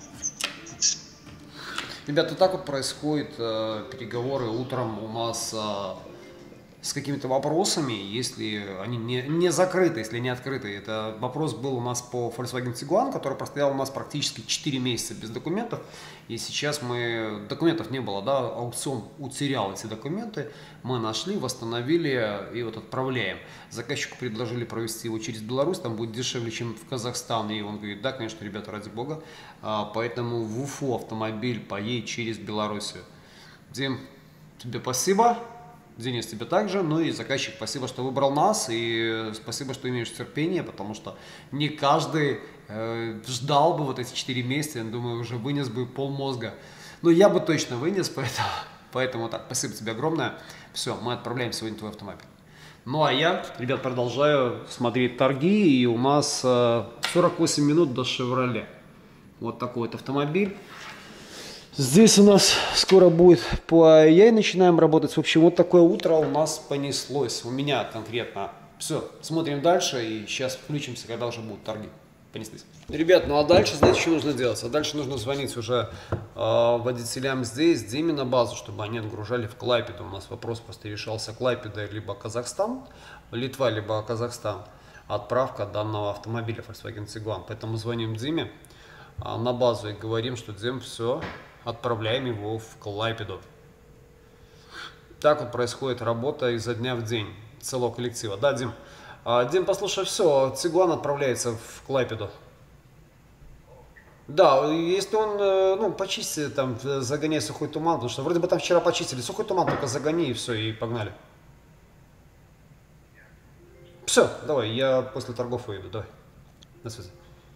Ребята, вот так вот происходят э, переговоры утром у нас э, с какими-то вопросами, если они не, не закрыты, если не открыты. Это вопрос был у нас по Volkswagen Tiguan, который простоял у нас практически четыре месяца без документов. И сейчас мы, документов не было, да, аукцион утерял эти документы. Мы нашли, восстановили и вот отправляем. Заказчику предложили провести его через Беларусь, там будет дешевле, чем в Казахстан. И он говорит, да, конечно, ребята, ради бога. А, поэтому в Уфу автомобиль поедет через Белоруссию. Дим, тебе спасибо. Денис, тебе также. Ну и заказчик, спасибо, что выбрал нас. И спасибо, что имеешь терпение, потому что не каждый э, ждал бы вот эти четыре месяца. Я думаю, уже вынес бы полмозга. Но я бы точно вынес, поэтому, поэтому так, спасибо тебе огромное. Все, мы отправляем сегодня твой автомобиль. Ну а я, ребят, продолжаю смотреть торги. И у нас э, сорок восемь минут до Chevrolet. Вот такой вот автомобиль. Здесь у нас скоро будет по эй ай начинаем работать. В общем, вот такое утро у нас понеслось. У меня конкретно. Все, смотрим дальше и сейчас включимся, когда уже будут торги. Понеслись. Ребят, ну а дальше, знаете, что нужно делать? А дальше нужно звонить уже э, водителям здесь, Диме на базу, чтобы они отгружали в Клайпеду. У нас вопрос просто решался: Клайпеда либо Казахстан, Литва либо Казахстан. Отправка данного автомобиля Volkswagen Tiguan. Поэтому звоним Диме э, на базу и говорим, что Дим, все, отправляем его в Клайпеду. Так вот происходит работа изо дня в день целого коллектива. Да, Дим? А, Дим, послушай, все, Tiguan отправляется в Клайпеду. Да, если он, ну, почисти, там, загоняй сухой туман, потому что вроде бы там вчера почистили. Сухой туман только загони, и все, и погнали. Все, давай, я после торгов выйду, давай, на связи.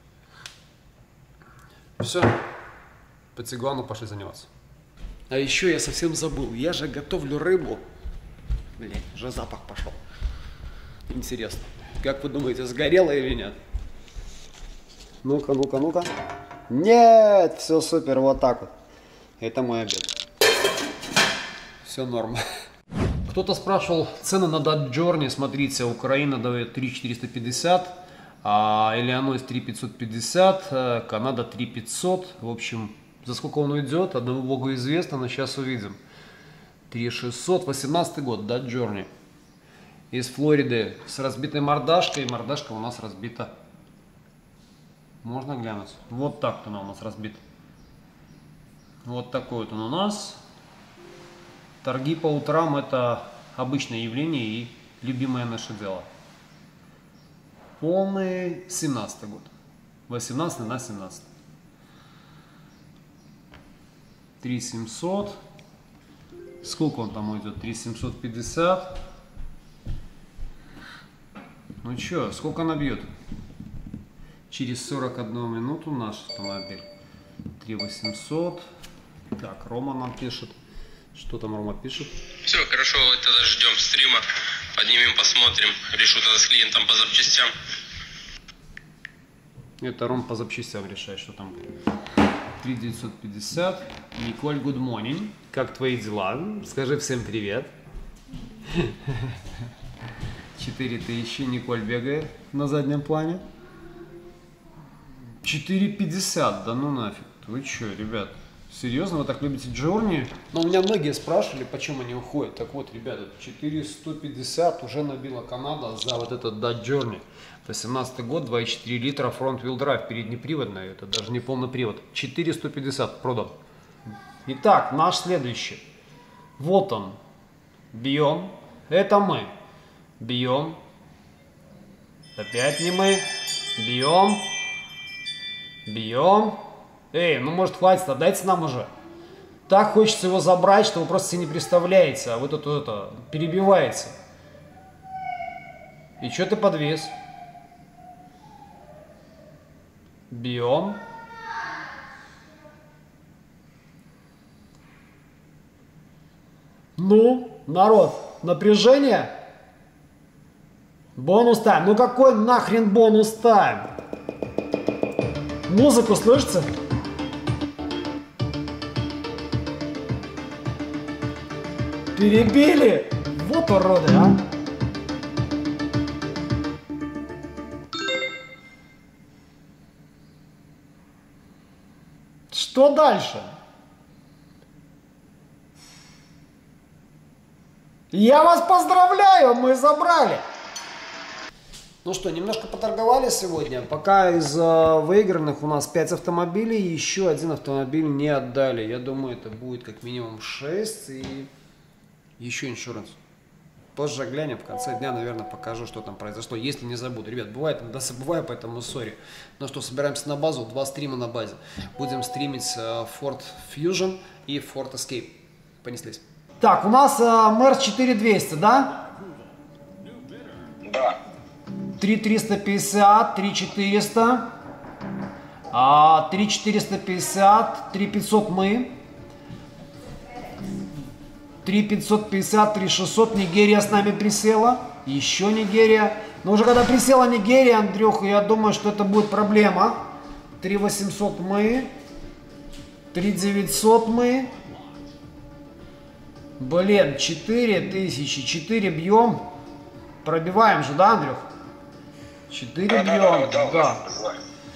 Все. По Тигуану пошли заниматься. А еще я совсем забыл. Я же готовлю рыбу. Блин, уже запах пошел. Интересно, как вы думаете, сгорела или нет? Ну-ка, ну-ка, ну-ка. Нет, все супер, вот так вот. Это мой обед. Все норм. Кто-то спрашивал цены на Dodge Journey. Смотрите, Украина дает три четыреста пятьдесят, а Иллинойс три пятьсот пятьдесят, Канада три пятьсот. В общем, за сколько он уйдет, одному богу известно, но сейчас увидим. три шестьсот, восемнадцатый год, Dodge Journey. Из Флориды с разбитой мордашкой. Мордашка у нас разбита. Можно глянуть? Вот так она у нас разбита. Вот такой вот он у нас. Торги по утрам — это обычное явление и любимое наше дело. Полный семнадцатый год. восемнадцатый на семнадцатый. три семьсот. Сколько он там уйдет? три семьсот пятьдесят. Ну чё, сколько она бьет? Через сорок одну минуту наш автомобиль. три восемьсот. Так, Рома нам пишет. Что там Рома пишет? Все, хорошо, тогда ждем стрима. Поднимем, посмотрим. Решу тогда с клиентом по запчастям. Это Ром по запчастям решает, что там будет. три девятьсот пятьдесят. Николь, good morning. Как твои дела? Скажи всем привет. четыре тысячи. Николь бегает на заднем плане. четыре пятьдесят. Да ну нафиг. Вы че, ребят? Серьезно, вы так любите Journey? Но у меня многие спрашивали, почему они уходят. Так вот, ребята, четыре сто пятьдесят уже набила Канада за вот этот Dodge Journey. восемнадцатый год, два и четыре литра, фронт-вилл драйв, переднеприводный, это даже не полный привод. четыре сто пятьдесят продан. Итак, наш следующий. Вот он. Бьем. Это мы. Бьем. Опять не мы. Бьем. Бьем. Эй, ну может хватит, отдайте нам уже. Так хочется его забрать, что вы просто себе не представляете, а вы тут это перебиваете. И что ты подвес? Бьем. Ну, народ, напряжение? Бонус тайм. Ну какой нахрен бонус тайм? Музыку слышите? Перебили! Вот уроды, а! Что дальше? Я вас поздравляю, мы забрали! Ну что, немножко поторговали сегодня. Пока из э, выигранных у нас пять автомобилей, еще один автомобиль не отдали. Я думаю, это будет как минимум шесть и еще иншуранс. Позже глянем, в конце дня, наверное, покажу, что там произошло, если не забуду. Ребят, бывает, иногда забываю, поэтому сори. Ну что, собираемся на базу, два стрима на базе. Будем стримить э, Ford Fusion и Ford Escape. Понеслись. Так, у нас э, Мерс четыре двести, да? Да. три триста пятьдесят, три четыреста, а, три четыреста пятьдесят, три пятьсот мы, три пятьсот пятьдесят, три шестьсот, Нигерия с нами присела, еще Нигерия. Но уже когда присела Нигерия, Андрюха, я думаю, что это будет проблема. три восемьсот мы, три девятьсот мы. Блин, четыре тысячи, четыре бьем. Пробиваем же, да, Андрюх? четыре Да, бьем, да, да, да. да.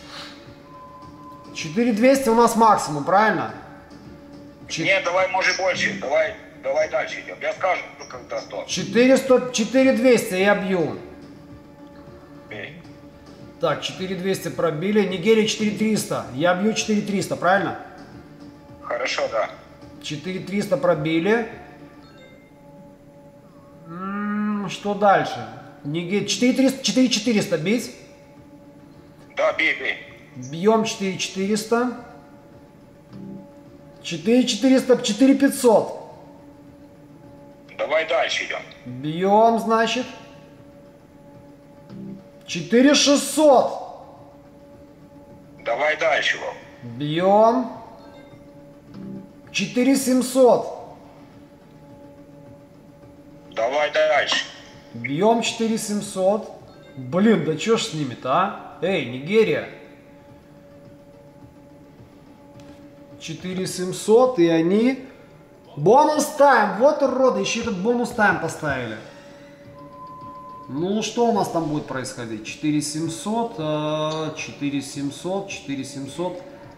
четыре двести у нас максимум, правильно? Чет- Нет, давай, может, больше. Давай, давай дальше идем. Я скажу, когда сто. четыреста, четыре двести я бью. Бей. Так, четыре двести пробили. Нигерия четыре триста. Я бью четыре триста, правильно? Хорошо, да. четыре триста пробили. М-м, что дальше? Нигерия четыре триста, четыре четыреста бить. Да, бей, бей. Бьем четыре четыреста. четыре четыреста, четыре пятьсот. Давай дальше идем. Бьем, значит. четыре шестьсот. Давай дальше, Вов. Бьем. четыре семьсот. Давай дальше. Бьем четыре семьсот. Блин, да чё ж с ними-то, а? Эй, Нигерия. четыре семьсот, и они... Бонус тайм. Вот уроды, еще этот бонус тайм поставили. Ну, что у нас там будет происходить? четыре семьсот, четыре семьсот, четыре семьсот.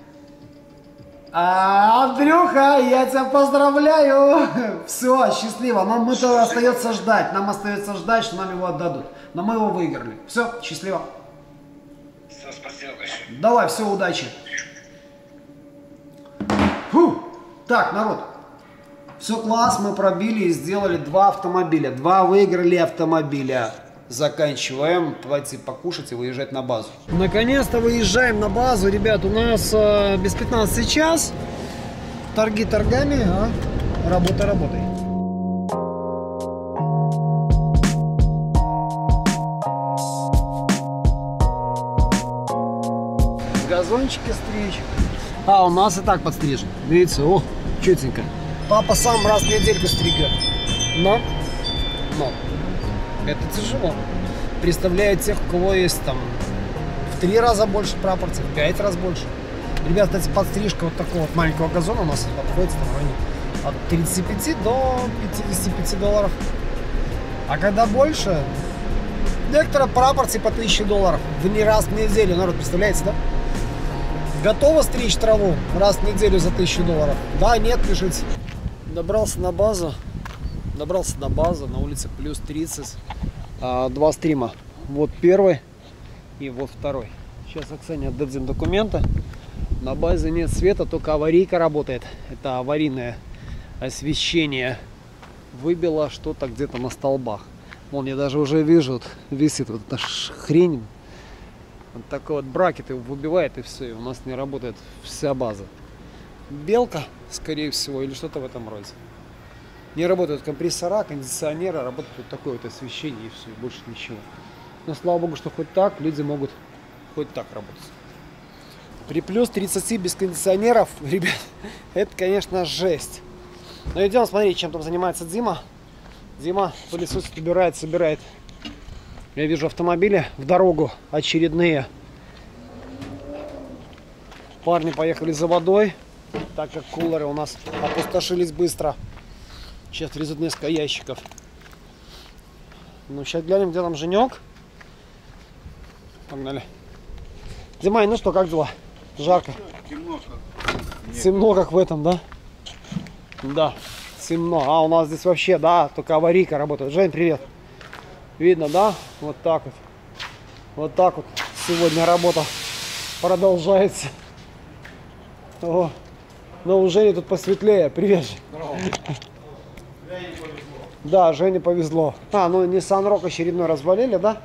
А, Андрюха, я тебя поздравляю. Все, счастливо. Нам это остается ждать. Нам остается ждать, что нам его отдадут. Но мы его выиграли. Все, счастливо. Все, спасибо большое. Давай, все, удачи. Фу. Так, народ. Все класс, мы пробили и сделали два автомобиля. Два выиграли автомобиля. Заканчиваем. Давайте покушать и выезжать на базу. Наконец-то выезжаем на базу. Ребят, у нас э, без пятнадцати час. Торги торгами, а работа работой. Газончики стричь. А, у нас и так подстрижен. Видите, о, чётенько. Папа сам раз в недельку стригет. Но, но, это тяжело. Представляю тех, у кого есть там в три раза больше пропорций, в пять раз больше. Ребят, кстати, подстрижка вот такого вот маленького газона у нас обходится там в районе от тридцати пяти до пятидесяти пяти долларов. А когда больше, некоторые пропорции по тысяче долларов в не раз в неделю. Народ, представляете, да? Готово стричь траву раз в неделю за тысячу долларов? Да, нет, пишите. Добрался на базу. Добрался на базу. На улице плюс тридцать. А, два стрима. Вот первый и вот второй. Сейчас Оксане отдадим документы. На базе нет света, только аварийка работает. Это аварийное освещение. Выбило что-то где-то на столбах. Вон, я даже уже вижу, вот, висит вот эта хрень. Вот такой вот бракет его выбивает, и все, и у нас не работает вся база. Белка, скорее всего, или что-то в этом роде. Не работают компрессора, кондиционеры, работает вот такое вот освещение, и все, и больше ничего. Но слава богу, что хоть так люди могут хоть так работать. При плюс тридцати без кондиционеров, ребят, это, конечно, жесть. Но идем смотреть, чем там занимается Дима. Дима пылесосит, убирает, собирает. Я вижу автомобили в дорогу очередные. Парни поехали за водой, так как кулеры у нас опустошились быстро. Сейчас влезут несколько ящиков. Ну, сейчас глянем, где там Женек. Погнали. Зимай, ну что, как дела? Жарко. Темно как. Темно, как в этом, да? Да, темно. А, у нас здесь вообще, да, только аварийка работает. Жень, привет. Видно, да? Вот так вот. Вот так вот сегодня работа продолжается. О, но у Жени тут посветлее. Привет, Жень. Да, Жене повезло. А, ну Nissan Rogue очередной развалили, да?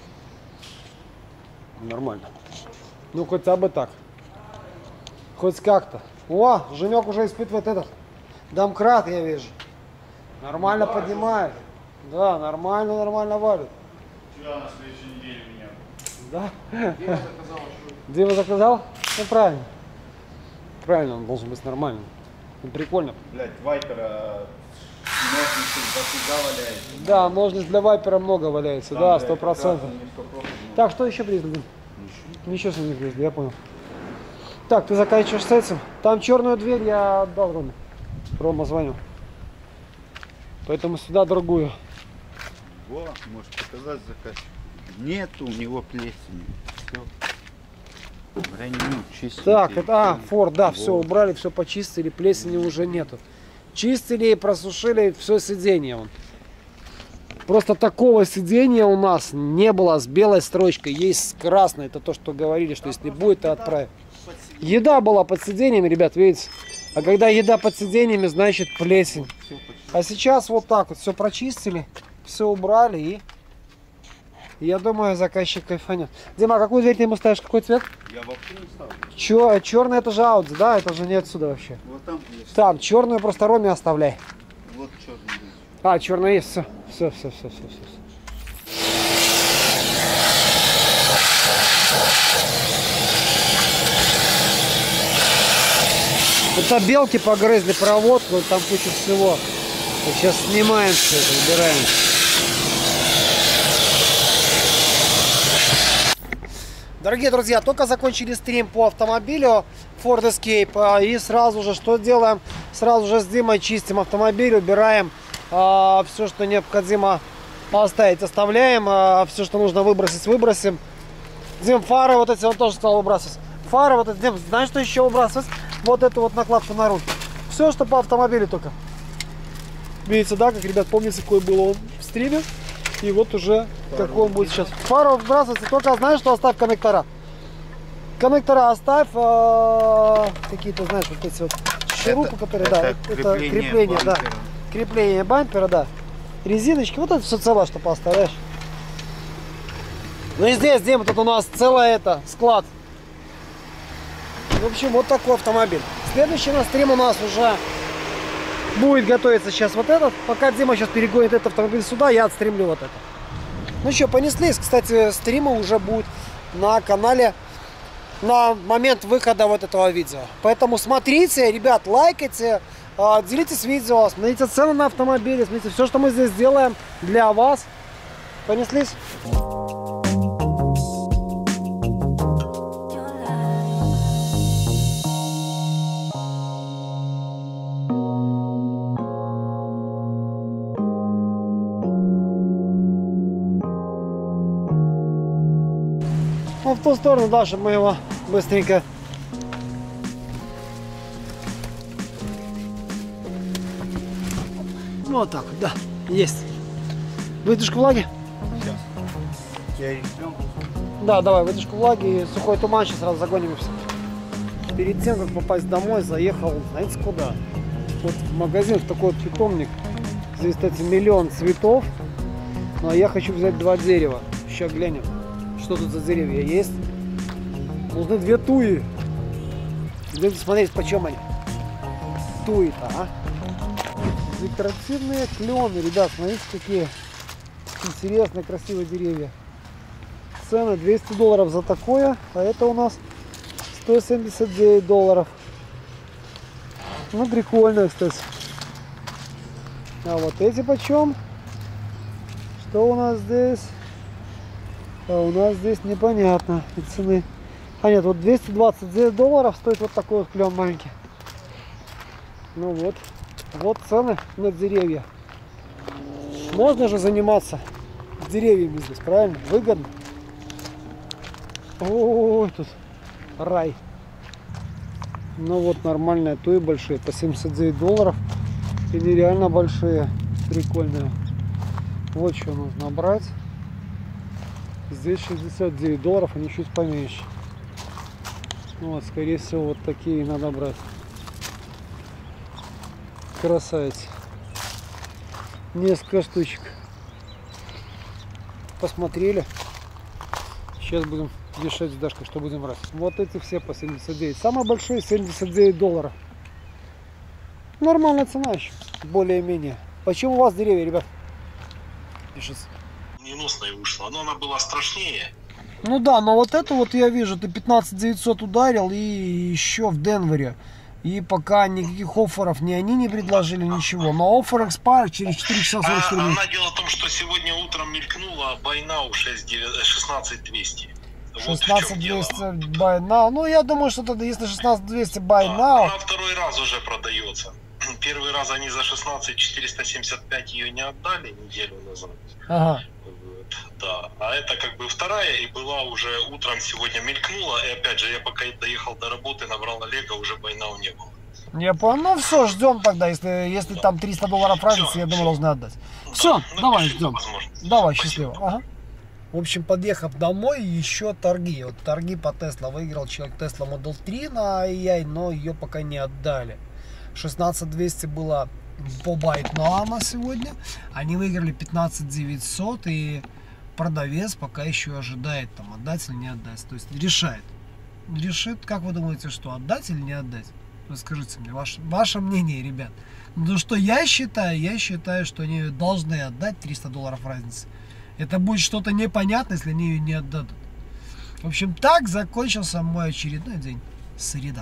Нормально. Ну, хотя бы так. Хоть как-то. О, Женек уже испытывает этот домкрат, я вижу. Нормально поднимает. Да, нормально, нормально валит. Вчера на следующей неделе меня. Да? Дима заказал? Ну, правильно. Правильно, он должен быть нормальным. Ну, прикольно. Блять, вайпера ножницы дофига валяется. Да, ножниц для вайпера много валяется, Там, да, блядь, сто процентов. не сто процентов. Так, что еще привезли? Дим? Ничего себе не привезли, я понял. Так, ты заканчиваешь с этим. Там черную дверь я отдал Роме. Рома звонил. Поэтому сюда другую. Во, может показать заказ. Нету у него плесени. Все. Броню чистить. Так, это, а, Форд, да, Во. все убрали, все почистили, плесени уже нету. Чистили, просушили все сиденье. Вон. Просто такого сиденья у нас не было с белой строчкой, есть с красной. Это то, что говорили, что если будет, то отправим. Еда была под сиденьями, ребят, видите? А когда еда под сиденьями, значит плесень. А сейчас вот так вот все прочистили, все убрали и... Я думаю, заказчик кайфанет. Дима, какую дверь ты ему ставишь? Какой цвет? Я вообще не ставлю. Чё, черный это же Audi, да? Это же не отсюда вообще. Вот там есть. Там, черную просто Роме оставляй. Вот черный. А, черная есть, все. Все, все, все, все, все. Это белки погрызли проводку, там куча всего. Сейчас снимаем все это, убираем. Дорогие друзья, только закончили стрим по автомобилю Ford Escape. И сразу же что делаем? Сразу же с Димой чистим автомобиль, убираем а, все, что необходимо оставить, оставляем. А, все, что нужно выбросить, выбросим. Дим, фары вот эти он тоже стал выбрасывать. Фары вот эти, Дим, знаешь, что еще выбрасывать? Вот эту вот накладку на руль. Все, что по автомобилю только. Видите, да, как, ребят, помните, какой был он в стриме? И вот уже фару какой он будет сейчас. Фару выбрасывается, только знаешь, что оставь коннектора. Коннектора оставь, э, какие-то, знаешь, вот эти вот шурупы, Это- которые, это да, это крепление крепление, да. бампера. Крепление бампера, да. Резиночки, вот это все целое, что поставляешь. Ну и здесь, Дима, тут у нас целое это, склад. В общем, вот такой автомобиль. Следующий на стрим у нас уже будет готовиться сейчас вот этот. Пока Дима сейчас перегонит этот автомобиль сюда, я отстримлю вот это. Ну что, понеслись. Кстати, стримы уже будут на канале на момент выхода вот этого видео. Поэтому смотрите, ребят, лайкайте, делитесь видео, смотрите цены на автомобили, смотрите все, что мы здесь делаем для вас. Понеслись. Ну, в ту сторону, да, чтобы мы его быстренько... Вот так вот, да, есть. Выдержку влаги? Сейчас. Я режем. Да, давай, выдержку влаги и сухой туман, сейчас сразу загоним и все. Перед тем, как попасть домой, заехал, знаете, куда? Вот в магазин, в такой вот питомник. Здесь, кстати, миллион цветов. Ну, а я хочу взять два дерева. Сейчас глянем. Что тут за деревья есть? Нужны две туи. Идемте смотреть, почем они. Туи-то, а? Декоративные клены, ребят, смотрите, какие интересные, красивые деревья. Цены двести долларов за такое, а это у нас сто семьдесят девять долларов. Ну, прикольно, кстати. А вот эти почем? Что у нас здесь? А у нас здесь непонятно цены. А нет, вот двести двадцать девять долларов стоит вот такой вот клен маленький. Ну вот, вот цены на деревья. Можно же заниматься деревьями здесь, правильно? Выгодно. Ой, тут рай. Ну вот нормальные, то и большие, по семьдесят девять долларов. И нереально большие, прикольные. Вот что нужно брать. Здесь шестьдесят девять долларов, они чуть поменьше. Вот, скорее всего, вот такие надо брать. Красавец. Несколько штучек. Посмотрели. Сейчас будем решать с Дашкой, что будем брать. Вот эти все по семьдесят девять. Самые большие семьдесят девять долларов. Нормальная цена еще. Более-менее. Почему у вас деревья, ребят? Пишется. Минусная вышла, но она была страшнее. Ну да, но вот это вот я вижу, ты пятнадцать девятьсот ударил и еще в Денвере. И пока никаких офферов ни они не предложили, ничего. Но оффер экспайр через четыре часа сорок четыре минуты. Она дело в том, что сегодня утром мелькнула байнау шестнадцать двести. шестнадцать двести buy now. Ну я думаю, что тогда если шестнадцать двести buy now. Она второй раз уже продается. Первый раз они за шестнадцать четыреста семьдесят пять ее не отдали неделю назад. Ага. Да, а это как бы вторая, и была уже утром сегодня мелькнула, и опять же, я пока доехал до работы, набрал Олега, уже байнау не было. Я понял, ну все, ждем тогда, если, если да. Там триста долларов разница, я думаю, должны отдать. Да. Все, ну, давай ждем. Давай, спасибо. Счастливо. Ага. В общем, подъехав домой, еще торги. Вот торги по Tesla. Выиграл человек Tesla Model три на эй ай, но ее пока не отдали. шестнадцать двести было по байт на сегодня. Они выиграли пятнадцать девятьсот, и продавец пока еще ожидает, там, отдать или не отдать. То есть решает. Решит, как вы думаете, что отдать или не отдать? Расскажите мне ваше, ваше мнение, ребят. Ну что я считаю? Я считаю, что они должны отдать триста долларов разницы. Это будет что-то непонятное, если они ее не отдадут. В общем, так закончился мой очередной день. Среда.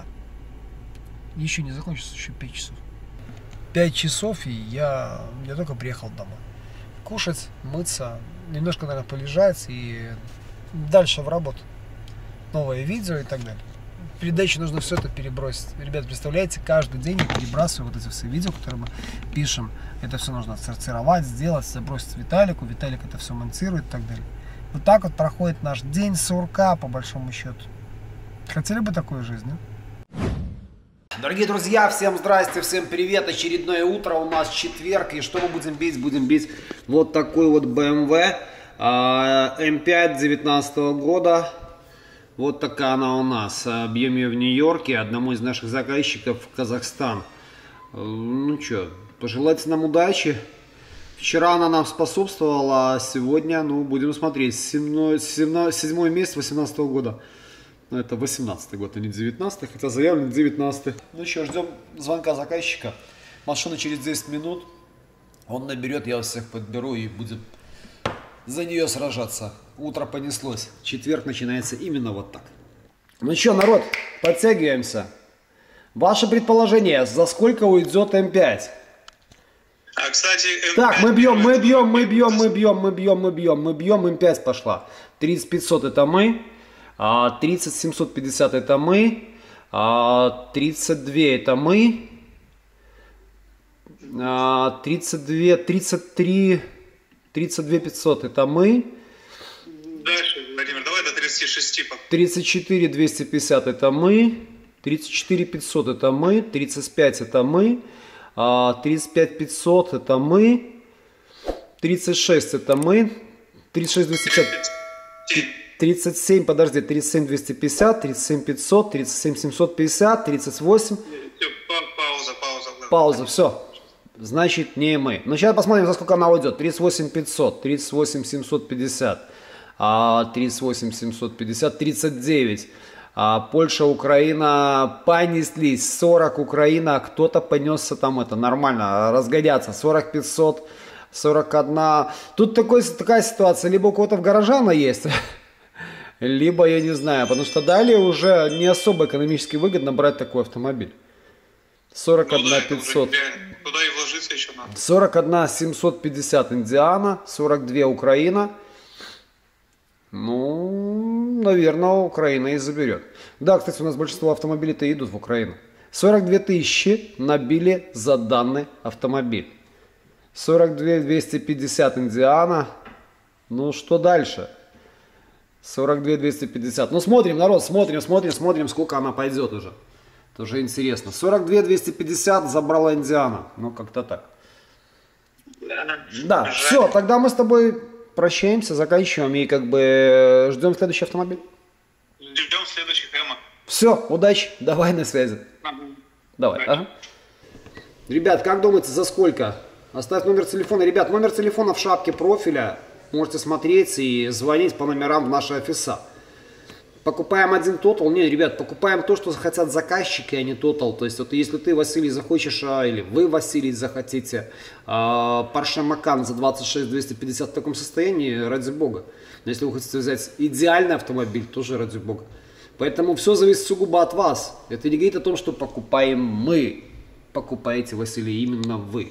Еще не закончился, еще пять часов. пять часов, и я, я только приехал домой. Кушать, мыться, немножко, наверное, полежать и дальше в работу. Новое видео и так далее. В передаче нужно все это перебросить. Ребят, представляете, каждый день я перебрасываю вот эти все видео, которые мы пишем. Это все нужно отсортировать, сделать, забросить Виталику. Виталик это все монтирует и так далее. Вот так вот проходит наш день сурка, по большому счету. Хотели бы такую жизнь, да? Дорогие друзья, всем здрасте, всем привет. Очередное утро, у нас четверг. И что мы будем бить? Будем бить вот такой вот бэ эм вэ эм пять девятнадцатого года. Вот такая она у нас. Бьем ее в Нью-Йорке, одному из наших заказчиков в Казахстан. Ну что, пожелайте нам удачи. Вчера она нам способствовала, а сегодня, ну, будем смотреть. Седьмой, седьмой, седьмой месяц восемнадцатого года. Ну, это восемнадцатый год, а не девятнадцатый, хотя заявлен девятнадцатый. Ну что, ждем звонка заказчика. Машина через десять минут. Он наберет, я вас всех подберу и будем за нее сражаться. Утро понеслось. Четверг начинается именно вот так. Ну что, народ, подтягиваемся. Ваше предположение, за сколько уйдет эм пять? А, кстати, эм пять... Так, мы бьем, мы бьем, мы бьем, мы бьем, мы бьем, мы бьем, мы бьем, эм пять пошла. тридцать пятьсот это мы. тридцать семьсот пятьдесят это мы, тридцать два это мы, тридцать два, тридцать три, тридцать два пятьсот это мы. Дальше, Владимир, давай до тридцати шести. тридцать четыре двести пятьдесят это мы, тридцать четыре пятьсот это мы, тридцать пять это мы, тридцать пять пятьсот это мы, тридцать шесть это мы, тридцать шесть двести пятьдесят. тридцать семь, подожди, тридцать семь двести пятьдесят, тридцать семь пятьсот, тридцать семь семьсот пятьдесят, тридцать восемь. Пауза, пауза. Пауза, все. Значит, не мы. Ну, сейчас посмотрим, за сколько она уйдет. тридцать восемь пятьсот, тридцать восемь семьсот пятьдесят, тридцать восемь семьсот пятьдесят, тридцать девять. Польша, Украина понеслись. сорок Украина, кто-то понесся там, это нормально, разгодятся. сорок пятьсот, сорок один. Тут такой, такая ситуация, либо у кого-то в гараже она есть, либо я не знаю, потому что далее уже не особо экономически выгодно брать такой автомобиль. сорок один пятьсот. Туда и вложиться еще надо. сорок один семьсот пятьдесят Индиана, сорок два Украина. Ну, наверное, Украина и заберет. Да, кстати, у нас большинство автомобилей-то идут в Украину. сорок две тысячи набили за данный автомобиль. сорок две тысячи двести пятьдесят Индиана. Ну, что дальше? сорок две тысячи двести пятьдесят. Ну, смотрим, народ, смотрим, смотрим, смотрим, сколько она пойдет уже. Это уже интересно. сорок две тысячи двести пятьдесят забрала Индиана. Ну, как-то так. Да, все, тогда мы с тобой прощаемся, заканчиваем и как бы ждем следующий автомобиль. Ждем следующих Эма. Все, удачи, давай на связи. Ага. Давай, ага. Ребят, как думаете, за сколько? Оставь номер телефона. Ребят, номер телефона в шапке профиля. Можете смотреть и звонить по номерам в наши офиса. Покупаем один тотал. Не, ребят, покупаем то, что хотят заказчики, а не тотал. То есть, вот если ты, Василий, захочешь, а, или вы, Василий, захотите а, Porsche Macan за двадцать шесть тысяч двести пятьдесят в таком состоянии, ради бога. Но если вы хотите взять идеальный автомобиль, тоже ради бога. Поэтому все зависит сугубо от вас. Это не говорит о том, что покупаем мы. Покупаете, Василий, именно вы.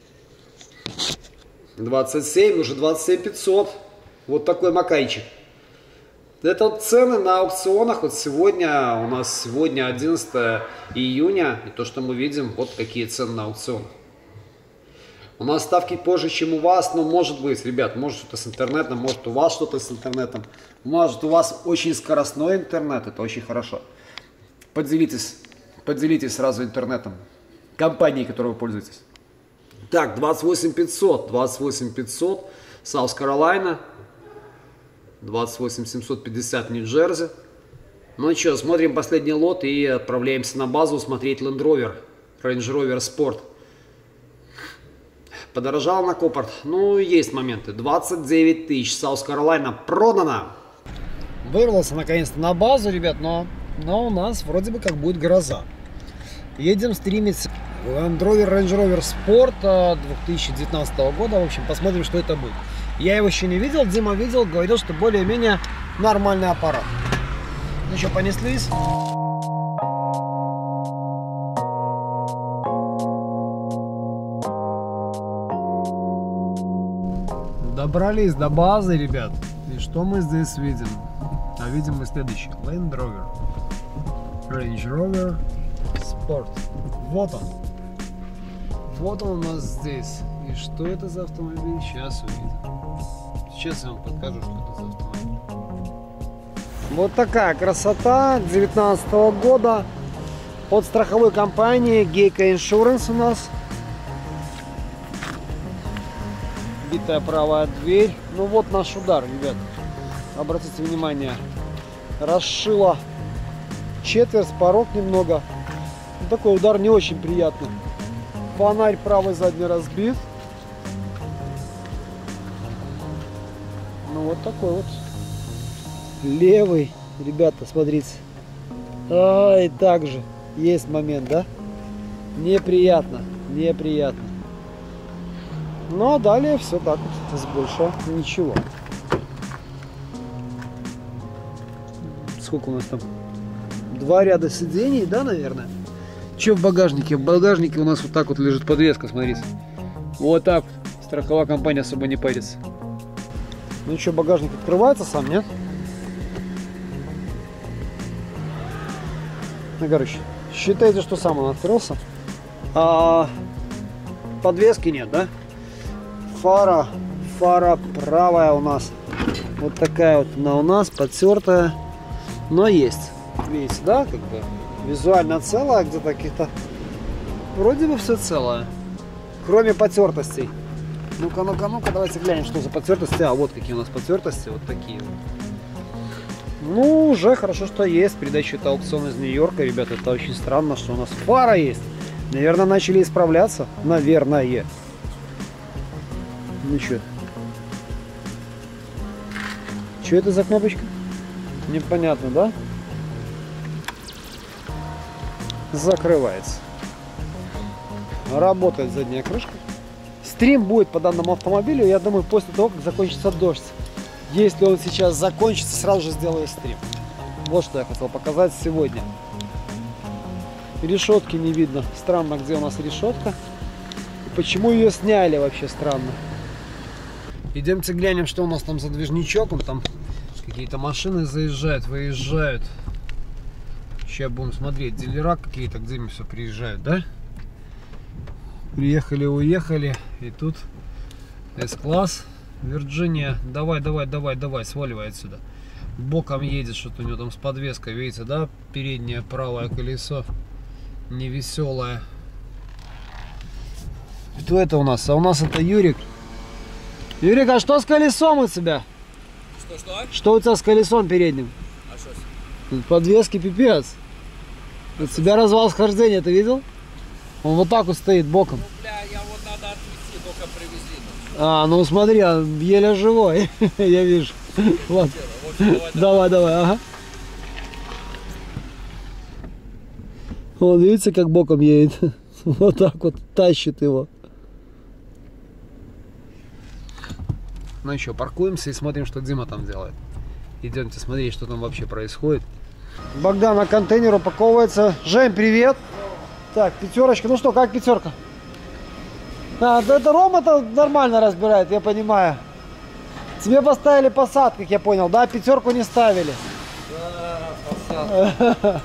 двадцать семь, уже двадцать семь тысяч пятьсот. Вот такой макайчик. Это вот цены на аукционах. Вот сегодня, у нас сегодня одиннадцатое июня. И то, что мы видим, вот какие цены на аукционах. У нас ставки позже, чем у вас. Но может быть, ребят, может что-то с интернетом, может у вас что-то с интернетом. Может у вас очень скоростной интернет. Это очень хорошо. Поделитесь, поделитесь сразу интернетом компании, которой вы пользуетесь. Так, двадцать восемь тысяч пятьсот, двадцать восемь тысяч пятьсот, Саус Каролайна, двадцать восемь тысяч семьсот пятьдесят, Нью-Джерси. Ну что, смотрим последний лот и отправляемся на базу смотреть Land Rover, Range Rover Sport. Подорожал на Копарт, ну есть моменты, двадцать девять тысяч, Саус Каролайна продана. Вырвался наконец-то на базу, ребят, но, но у нас вроде бы как будет гроза. Едем стримить Land Rover Range Rover Sport две тысячи девятнадцатого года. В общем, посмотрим, что это будет. Я его еще не видел, Дима видел, говорил, что более-менее нормальный аппарат. Ну что, понеслись? Добрались до базы, ребят. И что мы здесь видим? А видим мы следующее. Land Rover Range Rover Sport. Вот он. Вот он у нас здесь. И что это за автомобиль? Сейчас увидим. Сейчас я вам покажу, что это за автомобиль. Вот такая красота девятнадцатого года. От страховой компании Geico Insurance у нас. Битая правая дверь. Ну вот наш удар, ребят. Обратите внимание. Расшила четверть, порог немного. Такой удар не очень приятный. Фонарь правый задний разбит. Ну вот такой вот. Левый. Ребята, смотрите. Ай, так же. Есть момент, да? Неприятно. Неприятно. Ну а далее все так вот. С больше ничего. Сколько у нас там? Два ряда сидений, да, наверное? Что в багажнике? В багажнике у нас вот так вот лежит подвеска, смотрите. Вот так вот. Страховая компания особо не парится. Ну что, багажник открывается сам, нет? Ну, короче, считайте, что сам он открылся. А подвески нет, да? Фара, фара правая у нас. Вот такая вот она у нас, потертая. Но есть. Видите, да, как бы визуально целая, где-то каких-то вроде бы все целое, кроме потертостей. Ну-ка, ну-ка, ну-ка, давайте глянем, что за потертости. А вот какие у нас потертости, вот такие вот. Ну, уже хорошо, что есть. Передача это аукцион из Нью-Йорка, ребята. Это очень странно, что у нас фара есть. Наверное, начали исправляться. Наверное. Ну что? Что это за кнопочка? Непонятно, да? Закрывается. Работает задняя крышка. Стрим будет по данному автомобилю, я думаю, после того, как закончится дождь. Если он сейчас закончится, сразу же сделаю стрим. Вот что я хотел показать сегодня. Решетки не видно. Странно, где у нас решетка. И почему ее сняли, вообще странно. Идемте глянем, что у нас там за движничок. Он там Какие-то машины заезжают, выезжают. Сейчас будем смотреть. Дилера какие-то, где мы все приезжают, да? Приехали, уехали. И тут С-класс. Вирджиния. Давай, давай, давай, давай. Сваливай отсюда. Боком едет, что-то у него там с подвеской. Видите, да? Переднее правое колесо. Невеселое. Кто это у нас? А у нас это Юрик. Юрик, а что с колесом у тебя? Что, что? Что у тебя с колесом передним? А что? Подвески пипец. У тебя развал схождения, ты видел? Он вот так вот стоит боком. Ну, бля, я вот надо отвезти, только привезли. А, ну смотри, он еле живой. Я вижу. Ладно. Давай, давай, ага. Вон, видите, как боком едет? Вот так вот тащит его. Ну еще паркуемся и смотрим, что Дима там делает. Идемте смотреть, что там вообще происходит. Богдан на контейнер упаковывается. Жень, привет. Так, пятерочка. Ну что, как пятерка? А, это Рома-то нормально разбирает, я понимаю. Тебе поставили посад, как я понял, да? Пятерку не ставили. Да, посад.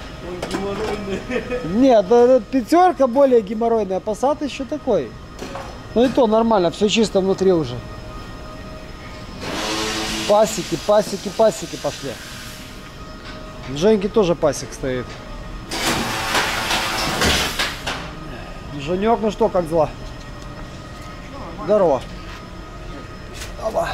Нет, пятерка более геморройная, а посад еще такой. Ну и то нормально, все чисто внутри уже. Пасеки, пасеки, пасеки пошли. В Женьке тоже пасек стоит. Женек, ну что, как дела? Здорово. Опа.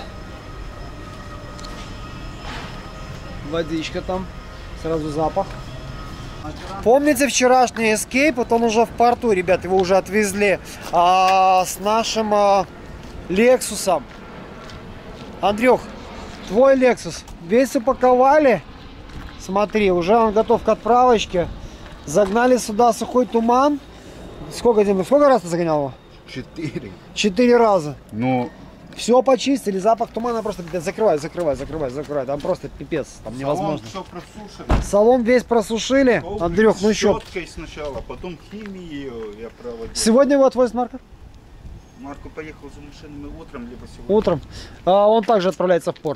Водичка там, сразу запах. Помните вчерашний Escape? Вот он уже в порту, ребят, его уже отвезли а, с нашим а, Лексусом. Андрюх, твой Lexus весь упаковали. Смотри, уже он готов к отправочке. Загнали сюда сухой туман. Сколько, Дима, сколько раз ты загонял его? Четыре. Четыре раза. Ну. Все почистили, запах тумана просто закрывай, закрывай, закрывай, закрывай. Там просто пипец, там невозможно. Салон все просушено. Салон весь просушили. Коврик Андрюх, ну что? щеткой сначала, потом химию я проводил. Сегодня его отвозит Марко? Марко поехал за машинами утром, либо сегодня. Утром. А он также отправляется в порт.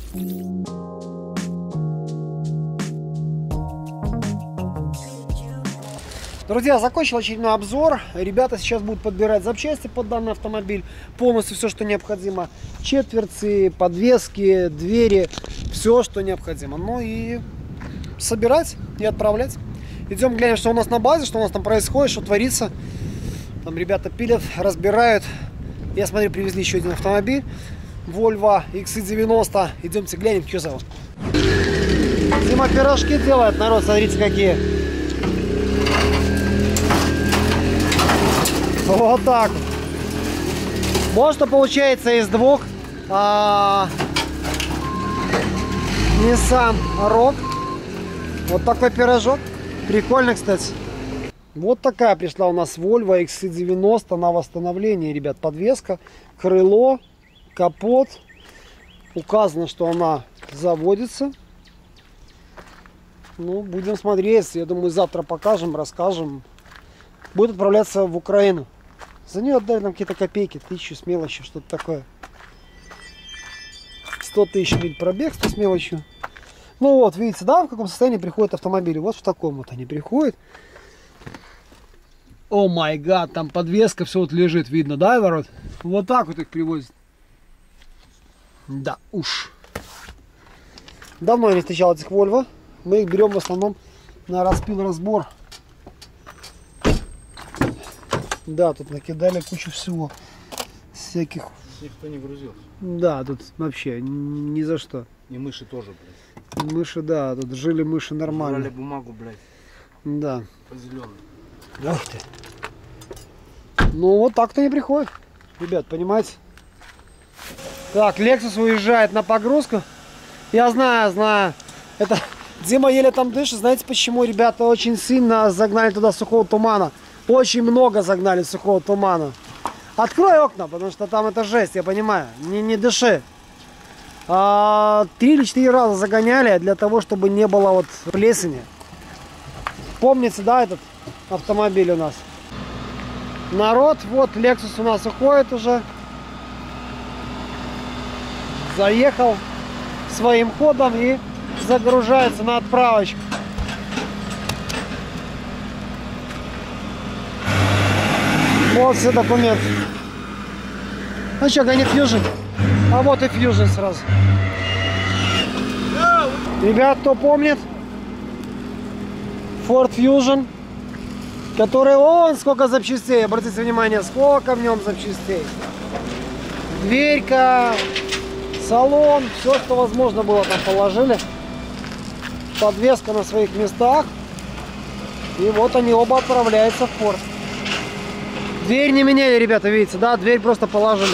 Друзья, закончил очередной обзор. Ребята сейчас будут подбирать запчасти под данный автомобиль. Полностью все, что необходимо. Четверцы, подвески, двери. Все, что необходимо. Ну и собирать и отправлять. Идем глянем, что у нас на базе, что у нас там происходит, что творится. Там ребята пилят, разбирают. Я смотрю, привезли еще один автомобиль. Volvo икс девяносто. Идемте глянем, что за он. Дима пирожки делает, народ, смотрите какие. Вот так вот. Вот что получается из двух а, Nissan Rogue. Вот такой пирожок. Прикольно, кстати. Вот такая пришла у нас Volvo икс девяносто на восстановление, ребят. Подвеска, крыло, капот. Указано, что она заводится. Ну, будем смотреть. Я думаю, завтра покажем, расскажем. Будет отправляться в Украину. За нее отдали нам какие-то копейки, тысячу с мелочью, что-то такое. сто тысяч миль пробег, сто с мелочью. Ну вот, видите, да, в каком состоянии приходят автомобили. Вот в таком вот они приходят. О май гад, там подвеска, все вот лежит, видно, да, ворот? Вот так вот их привозят. Да уж. Давно я не встречал этих Volvo. Мы их берем в основном на распил-разбор. Да, тут накидали кучу всего. Всяких. Никто не грузился. Да, тут вообще ни за что. И мыши тоже, блядь. Мыши, да, тут жили мыши нормально. Брали бумагу, блядь. Да. По зеленой. Ах ты. Ну вот так-то не приходит. Ребят, понимаете? Так, Lexus уезжает на погрузку. Я знаю, знаю. Это Дима еле там дышит. Знаете почему? Ребята очень сильно загнали туда сухого тумана. Очень много загнали сухого тумана. Открой окна, потому что там это жесть, я понимаю. Не, не дыши. А, три или четыре раза загоняли для того, чтобы не было вот плесени. Помните, да, этот автомобиль у нас? Народ, вот Lexus у нас уходит уже. Заехал. своим ходом и загружается на отправочку. Вот все документы. Ну что, гонит Fusion? А вот и Fusion сразу. Ребят, кто помнит? Ford Fusion, который, вон сколько запчастей, обратите внимание, сколько в нем запчастей. Дверька, салон, все, что возможно было, там положили. Подвеска на своих местах. И вот они оба отправляются в порт. Дверь не меняли, ребята, видите, да? Дверь просто положили.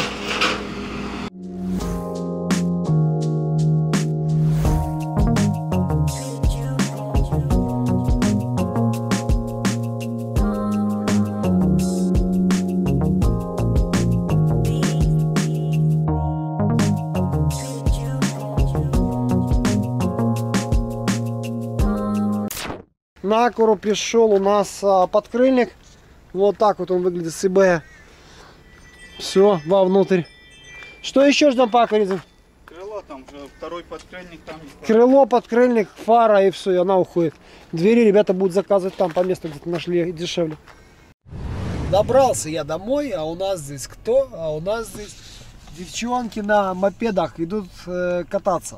На Акуру пришел у нас а, подкрыльник. Вот так вот он выглядит с eBay. Все, вовнутрь. Что еще ждем по Акуре? Крыло там, второй подкрыльник там. Крыло, подкрыльник, фара и все, и она уходит. Двери ребята будут заказывать там по месту, где-то нашли дешевле. Добрался я домой, а у нас здесь кто? А у нас здесь девчонки на мопедах идут э, кататься.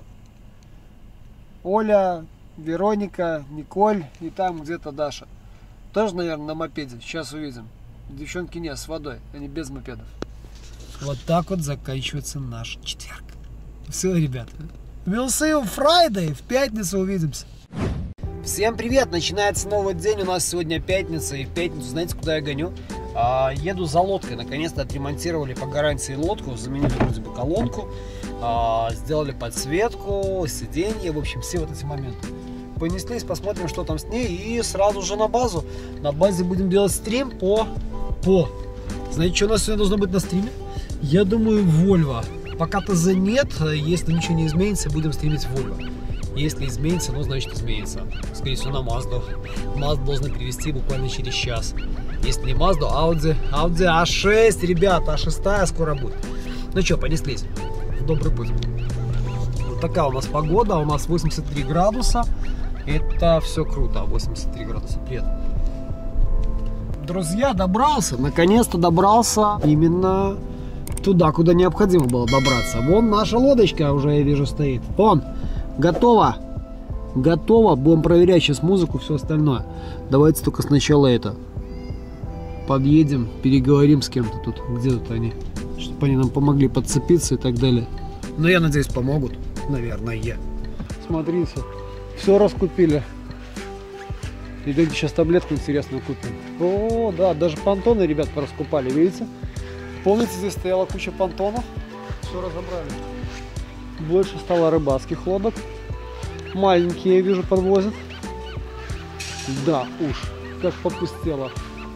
Оля, Вероника, Николь и там где-то Даша. Тоже, наверное, на мопеде. Сейчас увидим. Девчонки нет, с водой. Они без мопедов. Вот так вот заканчивается наш четверг. Все, ребята. We'll see you Friday. В пятницу увидимся. Всем привет. Начинается новый день. У нас сегодня пятница. И в пятницу, знаете, куда я гоню? А, еду за лодкой. Наконец-то отремонтировали по гарантии лодку. Заменили вроде бы колонку. А, сделали подсветку, сиденье. В общем, все вот эти моменты. Понеслись, посмотрим, что там с ней, и сразу же на базу. На базе будем делать стрим по... по... Знаете, что у нас сегодня должно быть на стриме? Я думаю, Volvo. Пока ТЗ нет, если ничего не изменится, будем стримить Volvo. Если изменится, ну, значит, изменится. Скорее всего, на Mazda. Mazda должны привезти буквально через час. Если не Mazda, Audi. Audi а шесть, ребята, а шесть скоро будет. Ну что, понеслись. В добрый путь. Вот такая у нас погода, у нас восемьдесят три градуса. Это все круто, восемьдесят три градуса, привет. Друзья, добрался, наконец-то добрался именно туда, куда необходимо было добраться. Вон наша лодочка уже, я вижу, стоит. Вон, готово, готово, будем проверять сейчас музыку, все остальное. Давайте только сначала это, подъедем, переговорим с кем-то тут, где тут они, чтобы они нам помогли подцепиться и так далее. Но я надеюсь, помогут, наверное. Смотрите. Все раскупили. Идемте сейчас таблетку интересную купим. О, да, даже понтоны, ребят, раскупали, видите? Помните, здесь стояла куча понтонов. Все разобрали. Больше стало рыбацких лодок. Маленькие, я вижу, подвозят. Да уж, как попустело.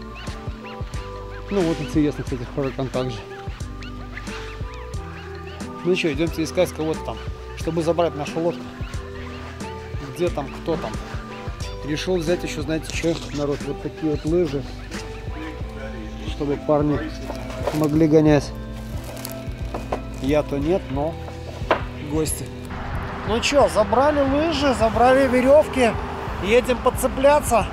Ну вот интересно, кстати, хоррор-контакт же. Ну что, идемте искать кого-то там, чтобы забрать нашу лодку. Где там, кто там. Решил взять еще, знаете что, народ, вот такие вот лыжи, чтобы парни могли гонять. Я-то нет, но гости. Ну что, забрали лыжи, забрали веревки, едем подцепляться.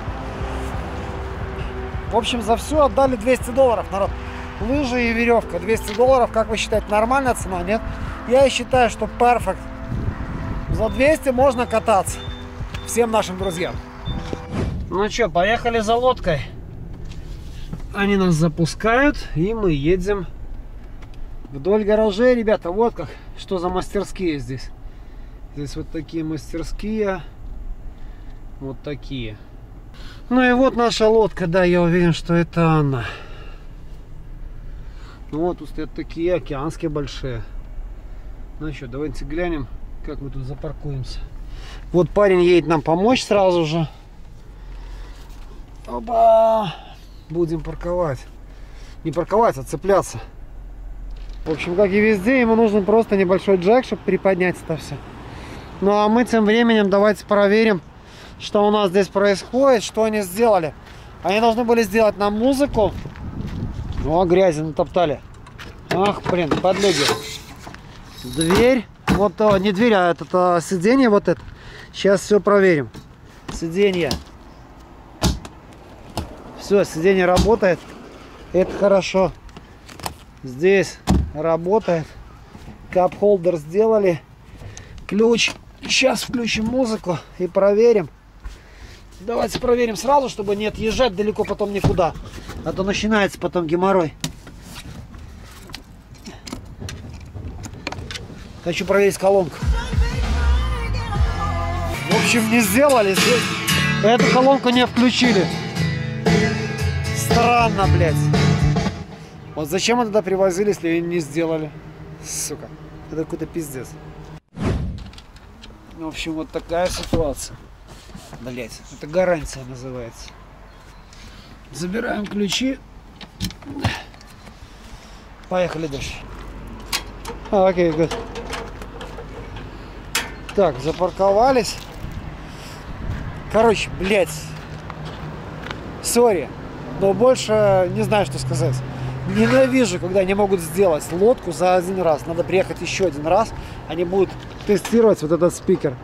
В общем, за все отдали двести долларов, народ. Лыжи и веревка, двести долларов, как вы считаете, нормальная цена, нет? Я считаю, что перфект. За двести можно кататься. Всем нашим друзьям. Ну что, поехали за лодкой. Они нас запускают, и мы едем вдоль гаражей, ребята. Вот как, что за мастерские здесь. Здесь вот такие мастерские. Вот такие. Ну и вот наша лодка, да, я уверен, что это она. Ну вот, тут стоят такие океанские большие. Ну что, давайте глянем, как мы тут запаркуемся. Вот парень едет нам помочь сразу же. Оба! Будем парковать. Не парковать, а цепляться. В общем, как и везде, ему нужен просто небольшой джек, чтобы приподнять это все. Ну а мы тем временем давайте проверим, что у нас здесь происходит, что они сделали. Они должны были сделать нам музыку. О, грязи натоптали. Ах, блин, подлюги. Дверь. Вот а, не дверь, а это а, сиденье вот это. Сейчас все проверим. Сиденье. Все, сиденье работает. Это хорошо. Здесь работает. Кап-холдер сделали. Ключ. Сейчас включим музыку и проверим. Давайте проверим сразу, чтобы не отъезжать далеко потом никуда. А то начинается потом геморрой. Хочу проверить колонку. В общем, не сделали. Эту колонку не включили. Странно, блядь. Вот зачем мы тогда привозили, если ее не сделали? Сука. Это какой-то пиздец. В общем, вот такая ситуация. Блять, это гарантия называется. Забираем ключи. Поехали дальше. А, окей, good. Так, запарковались. Короче, блять. Сори. Но больше не знаю, что сказать. Ненавижу, когда они могут сделать лодку за один раз. Надо приехать еще один раз. Они будут тестировать вот этот спикер.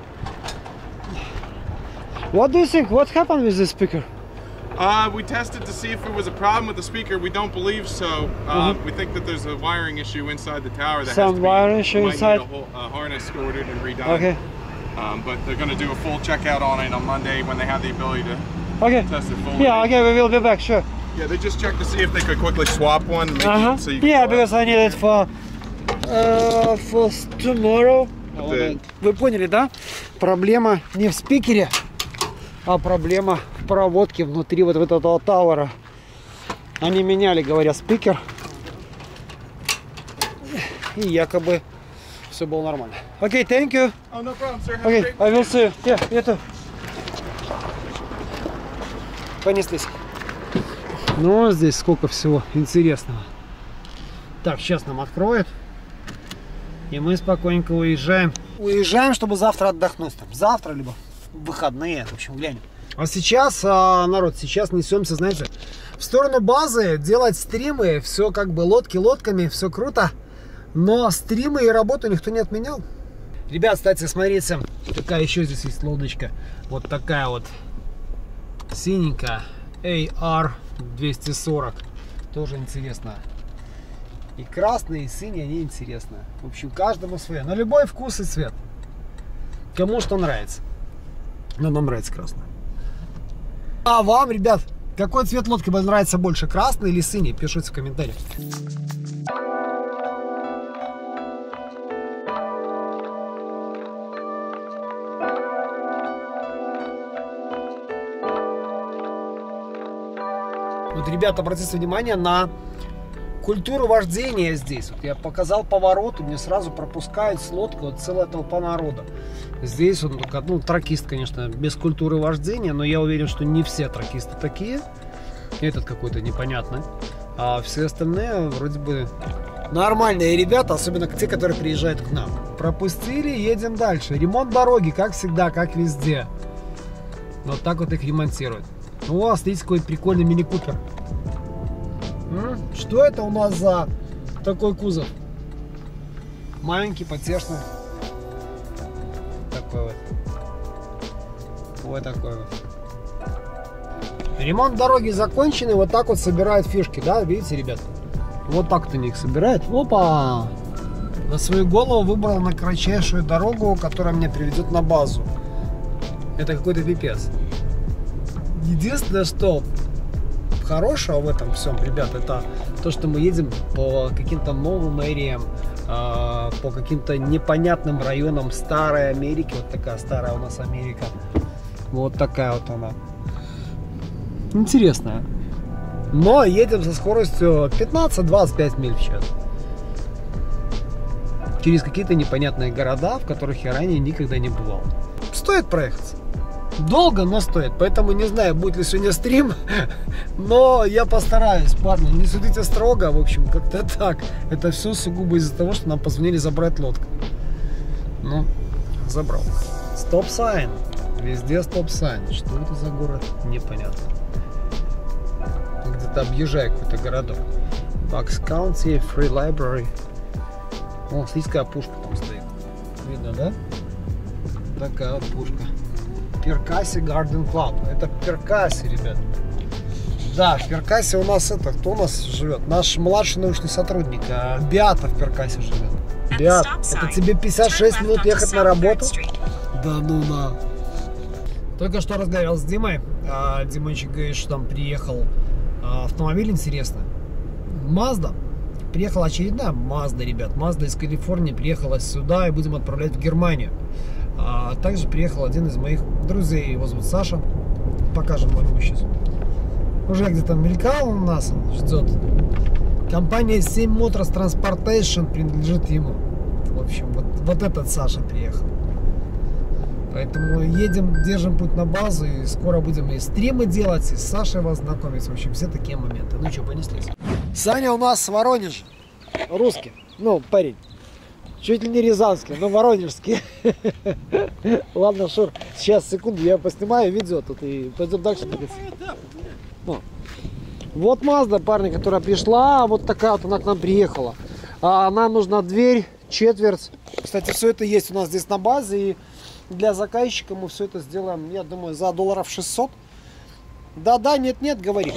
What do you think? What happened with this speaker? Uh, we tested to see if there was a problem with the speaker. We don't believe so. Uh, Mm-hmm. We think that there's a wiring issue inside the tower. That Some has to be, wiring issue might inside? Need a whole, uh, harness ordered and redone. Okay. Um, but they're going to do a full checkout on it on Monday when they have the ability to Okay. test it fully. Yeah, okay, we will be back, sure. Yeah, they just checked to see if they could quickly swap one. Make Uh-huh. it so you can Yeah, go because I need it for, uh, for tomorrow. The- Вы поняли, да? Проблема не в спикере, а проблема в проводке внутри вот этого тауэра. Они меняли, говоря, спикер. И якобы все было нормально. Окей, okay, thank you. Oh, no problem, sir. Have Окей, a great I will see you. Yeah, you too. Понеслись. Ну, здесь сколько всего интересного. Так, сейчас нам откроют. И мы спокойненько уезжаем. Уезжаем, чтобы завтра отдохнуть. Там, завтра, либо в выходные. В общем, глянем. А сейчас, а, народ, сейчас несемся, знаете, в сторону базы, делать стримы. Все как бы лодки лодками, все круто. Но стримы и работу никто не отменял. Ребят, кстати, смотрите, какая еще здесь есть лодочка. Вот такая вот синенькая. эй ар двести сорок. Тоже интересно. И красные, и синие, они интересны. В общем, каждому свое. На любой вкус и цвет. Кому что нравится. Но нам нравится красный. А вам, ребят, какой цвет лодки вам нравится больше? Красный или синий? Пишите в комментариях. Вот, ребята, обратите внимание на культуру вождения здесь. Вот я показал поворот, и мне сразу пропускают с лодкой вот целая толпа народа. Здесь он, ну, тракист, конечно, без культуры вождения, но я уверен, что не все тракисты такие. Этот какой-то непонятный. А все остальные вроде бы нормальные ребята, особенно те, которые приезжают к нам. Пропустили, едем дальше. Ремонт дороги, как всегда, как везде. Вот так вот их ремонтируют. О, смотрите, какой прикольный мини-купер. Что это у нас за такой кузов? Маленький, потешный. Такой вот. Вот такой вот. Ремонт дороги законченный. Вот так вот собирают фишки, да? Видите, ребят? Вот так вот они их собирают. Опа! На свою голову выбрал на кратчайшую дорогу, которая меня приведет на базу. Это какой-то пипец. Единственное, что хорошего в этом всем, ребят, это то, что мы едем по каким-то новым эриям, по каким-то непонятным районам старой Америки. Вот такая старая у нас Америка. Вот такая вот она. Интересная. Но едем со скоростью пятнадцать-двадцать пять миль в час. Через какие-то непонятные города, в которых я ранее никогда не бывал. Стоит проехаться. Долго, но стоит. Поэтому не знаю, будет ли сегодня стрим. Но я постараюсь, парни. Не судите строго. В общем, как-то так. Это все сугубо из-за того, что нам позвонили забрать лодку. Ну, забрал. Стоп-сайн. Везде стоп-сайн. Что это за город? Непонятно. Где-то объезжаю какой-то городок. Bucks County, Free Library. О, смотрите, какая пушка там стоит. видно, да? Такая вот пушка. Перкаси Garden Club. Это Перкаси, ребят. Да, в Перкасе у нас это, кто у нас живет? Наш младший научный сотрудник. Биата в Перкасе живет. Биат, это тебе пятьдесят шесть минут ехать на работу? Да ну на. Только что разговаривал с Димой. А, Димончик говорит, что там приехал а, автомобиль интересный. Мазда. Приехала очередная Мазда, ребят. Мазда из Калифорнии приехала сюда и будем отправлять в Германию. А также приехал один из моих друзей, его зовут Саша. Покажем ему сейчас. Уже где-то мелькал у нас, он ждет. Компания семь Motors Transportation принадлежит ему. В общем, вот, вот этот Саша приехал. Поэтому едем, держим путь на базу, и скоро будем и стримы делать, и с Сашей вас знакомить. В общем, все такие моменты. Ну что, понеслись. Саня у нас с Воронежа. Русский. Ну, парень. Чуть ли не рязанский, но воронежский. Ладно, Шур, сейчас, секунду, я поснимаю видео тут и пойдем дальше. Ну. Вот Мазда, парни, которая пришла, вот такая вот она к нам приехала. А нам нужна дверь, четверть. Кстати, все это есть у нас здесь на базе, и для заказчика мы все это сделаем, я думаю, за долларов шестьсот. Да-да, нет-нет, говори.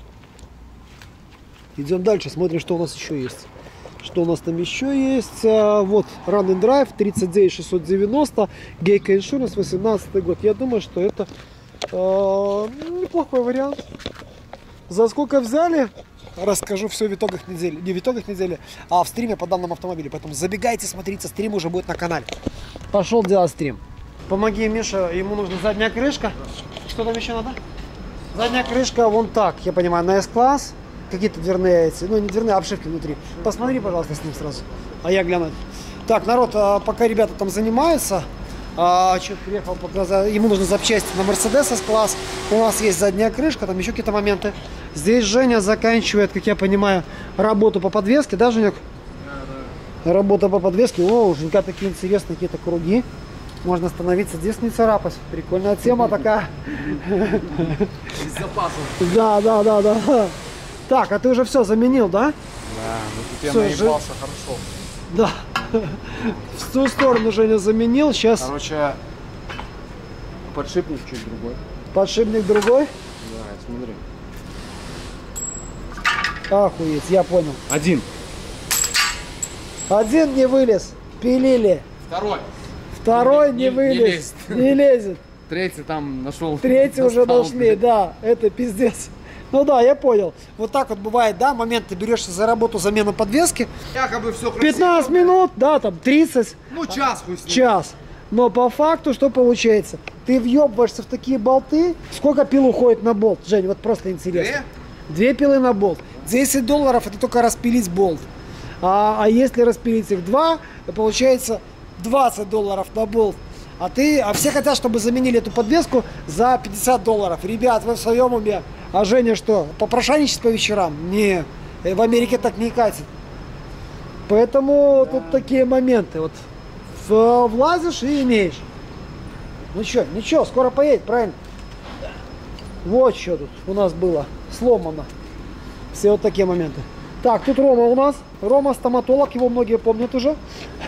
Идем дальше, смотрим, что у нас еще есть. Что у нас там еще есть? Вот, Run and Drive, тридцать девять шестьсот девяносто, Geico Insurance, восемнадцатый год. Я думаю, что это э, неплохой вариант. За сколько взяли? Расскажу все в итогах недели. Не в итогах недели, а в стриме по данному автомобилю. Поэтому забегайте, смотрите, стрим уже будет на канале. Пошел делать стрим. Помоги, Миша, ему нужна задняя крышка. Что там еще надо? Задняя крышка вон так, я понимаю, на S-класс. Какие-то дверные эти, ну не дверные, а обшивки внутри. Посмотри, пожалуйста, с ним сразу. А я гляну. Так, народ, пока ребята там занимаются, а, что приехал, ему нужны запчасти на Mercedes S-класс. У нас есть задняя крышка, там еще какие-то моменты. Здесь Женя заканчивает, как я понимаю, работу по подвеске, да, Женек? Да, да. Работа по подвеске. О, у Женька такие интересные какие-то круги. Можно остановиться, здесь не царапать. Прикольная тема такая. Без запасов. Да, да, да, да. Так, а ты уже все заменил, да? Да, ну тут я наебался хорошо. Да. В ту сторону Женя заменил, сейчас... Короче, подшипник чуть другой. Подшипник другой? Да, смотри. Охуеть, я понял. Один. Один не вылез, пилили. Второй. Второй не, не, не вылез, не, не лезет. Третий там нашел. Третий уже нашли, да, это пиздец. Ну да, я понял. Вот так вот бывает, да, момент, ты берешься за работу, замену подвески. Якобы все красиво. пятнадцать минут, да, там тридцать. Ну час хуй с ним. Час. Но по факту что получается? Ты въебываешься в такие болты. Сколько пил уходит на болт? Жень, вот просто интересно. Две? Две пилы на болт. десять долларов это только распилить болт. А, а если распилить их два, то получается двадцать долларов на болт. А ты, а все хотят, чтобы заменили эту подвеску за пятьдесят долларов. Ребят, вы в своем уме. А Женя что, попрошайничать по вечерам? Не, в Америке так не катит. Поэтому тут такие моменты. Вот влазишь и имеешь. Ну что, ничего, скоро поедет, правильно? Вот что тут у нас было сломано. Все вот такие моменты. Так, тут Рома у нас. Рома стоматолог, его многие помнят уже.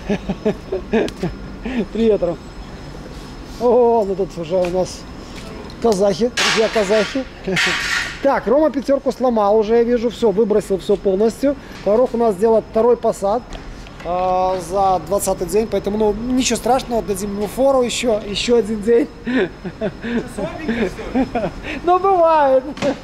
Привет, Ром. О, ну тут уже у нас казахи, друзья казахи. Так, Рома пятерку сломал уже, я вижу, все, выбросил все полностью. Порох у нас сделал второй посад э, за двадцатый день, поэтому, ну, ничего страшного, дадим ему фору еще, еще один день. Ну, бывает.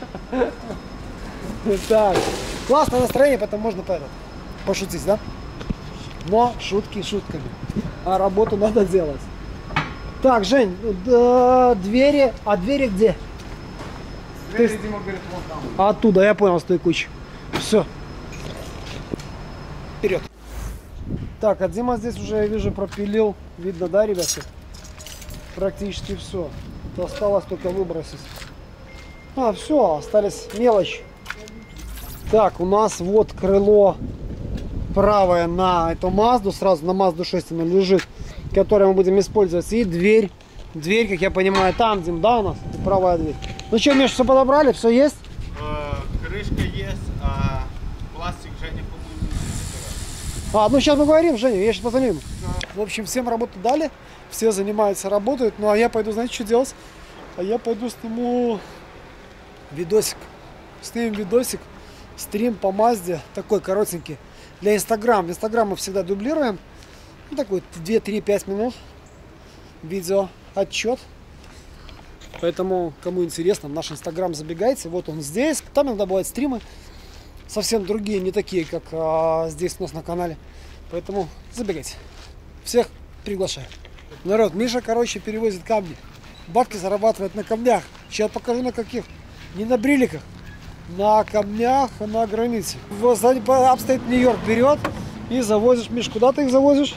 Так, классное настроение, поэтому можно пошутить, да? Но шутки шутками, а работу надо делать. Так, Жень, да, двери, а двери где? Двери, Ты... Дима говорит, вон там. Оттуда, я понял, с той кучи. Все. Вперед. Так, а Дима здесь уже, я вижу, пропилил. Видно, да, ребята? Практически все. Осталось только выбросить. А, все, остались мелочи. Так, у нас вот крыло правое на эту Мазду, сразу на Мазду шесть оно лежит, которое мы будем использовать. И дверь, дверь, как я понимаю, там, Дим, да, у нас? Правая дверь. Ну что, Миш, все подобрали, все есть? Э, крышка есть, а пластик Женя, по-моему, не А, ну сейчас мы говорим, Женя, я сейчас позвоню ему. Да. В общем, всем работу дали, все занимаются, работают. Ну, а я пойду, знаете, что делать? А я пойду сниму видосик. Снимем видосик, стрим по Мазде, такой коротенький. Для Инстаграм. Инстаграм мы всегда дублируем. Ну, такой две-три-пять минут. Видео, отчет. Поэтому, кому интересно, в наш Инстаграм забегайте. Вот он здесь. Там иногда бывают стримы. Совсем другие, не такие, как а, здесь у нас на канале. Поэтому забегайте. Всех приглашаю. Народ, Миша, короче, перевозит камни. Бабки зарабатывает на камнях. Сейчас покажу на каких. Не на бриликах. На камнях на границе. Сзади обстоит Нью-Йорк, берет и завозишь. Миш, куда ты их завозишь?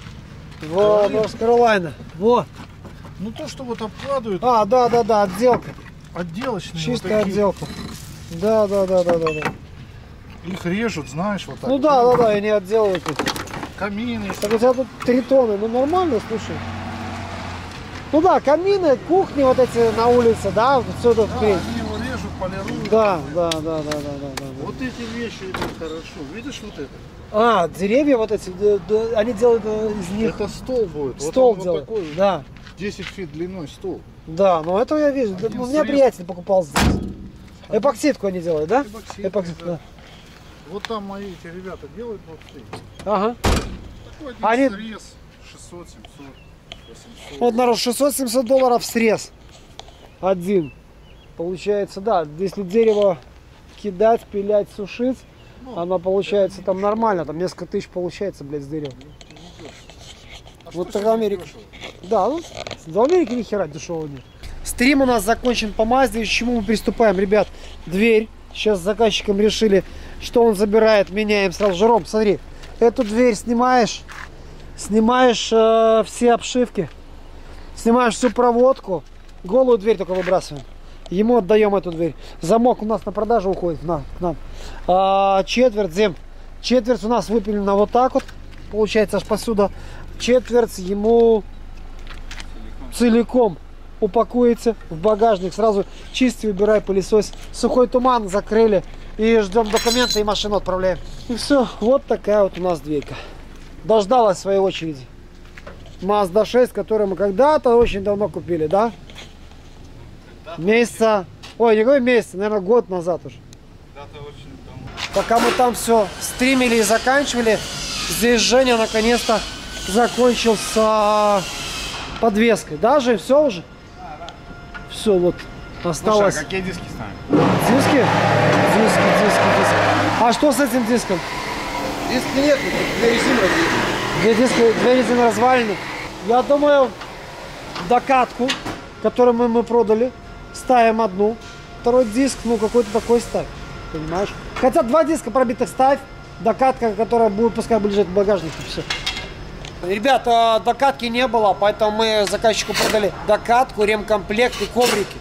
В Норс-Каролайна. Вот. Ну то, что вот обкладывают. А, да, да, да, отделка. Отделочные. Чистая вот отделка. Да, да, да, да, да, да. Их режут, знаешь, вот так. Ну да, да, да, они отделывают. Камины. Так у тебя тут три тонны, ну нормально, слушай. Ну да, камины, кухни вот эти на улице, да, все это Да, хрень. они его режут, полируют. Да, да, да, да, да, да, да. Вот эти вещи идут хорошо. Видишь вот это? А, деревья вот эти, да, да, они делают из них. Это стол будет. Стол вот делают, вот такой, да. десять фит длиной стол. Да, ну это я вижу. Один У меня срез. приятель покупал здесь. Эпоксидку они делают, да? Эпоксидку, Эпоксидку, да. да. Вот там мои эти ребята делают вот здесь. Ага. Такой один Они- срез шестьсот, семьсот, восемьсот. Вот, народ, шестьсот-семьсот долларов срез. Один. Получается, да, если дерево кидать, пилять, сушить, Ну, оно получается там нормально, там несколько тысяч получается, блядь, с дерева. А Вот что такая сегодня Америка. дешево? Да, ну, в Америке ни хера дешевого нет. Стрим у нас закончен по Мазде, и к чему мы приступаем, ребят? Дверь. Сейчас с заказчиком решили, что он забирает, меняем сразу же. Ром, смотри, эту дверь снимаешь, снимаешь э, все обшивки, снимаешь всю проводку, голую дверь только выбрасываем. Ему отдаем эту дверь. Замок у нас на продажу уходит на, к нам. А, четверть зем. Четверть у нас выпилена вот так вот. Получается аж посюда. Четверть ему целиком упакуете в багажник. Сразу чисти, убирай, пылесось. Сухой туман закрыли. И ждем документы и машину отправляем. И все. Вот такая вот у нас дверька. Дождалась своей очереди. Мазда шесть, которую мы когда-то очень давно купили, да? Месяца, ой, не говорю месяца, наверное, год назад уже. Пока мы там все стримили и заканчивали, здесь Женя наконец-то закончил с а, подвеской. Даже все уже? Все, вот осталось. Слушай, а какие диски ставим? Диски? Диски, диски, диски. А что с этим диском? Диски нет, две резины разбиты. Две диски, две резины развалины. Я думаю, докатку, которую мы, мы продали, ставим одну. Второй диск, ну какой-то такой ставь. Понимаешь? Хотя два диска пробитых ставь. Докатка, которая будет, пускай будет лежать в багажнике. Все. Ребята, докатки не было, поэтому мы заказчику продали докатку, ремкомплект и коврики.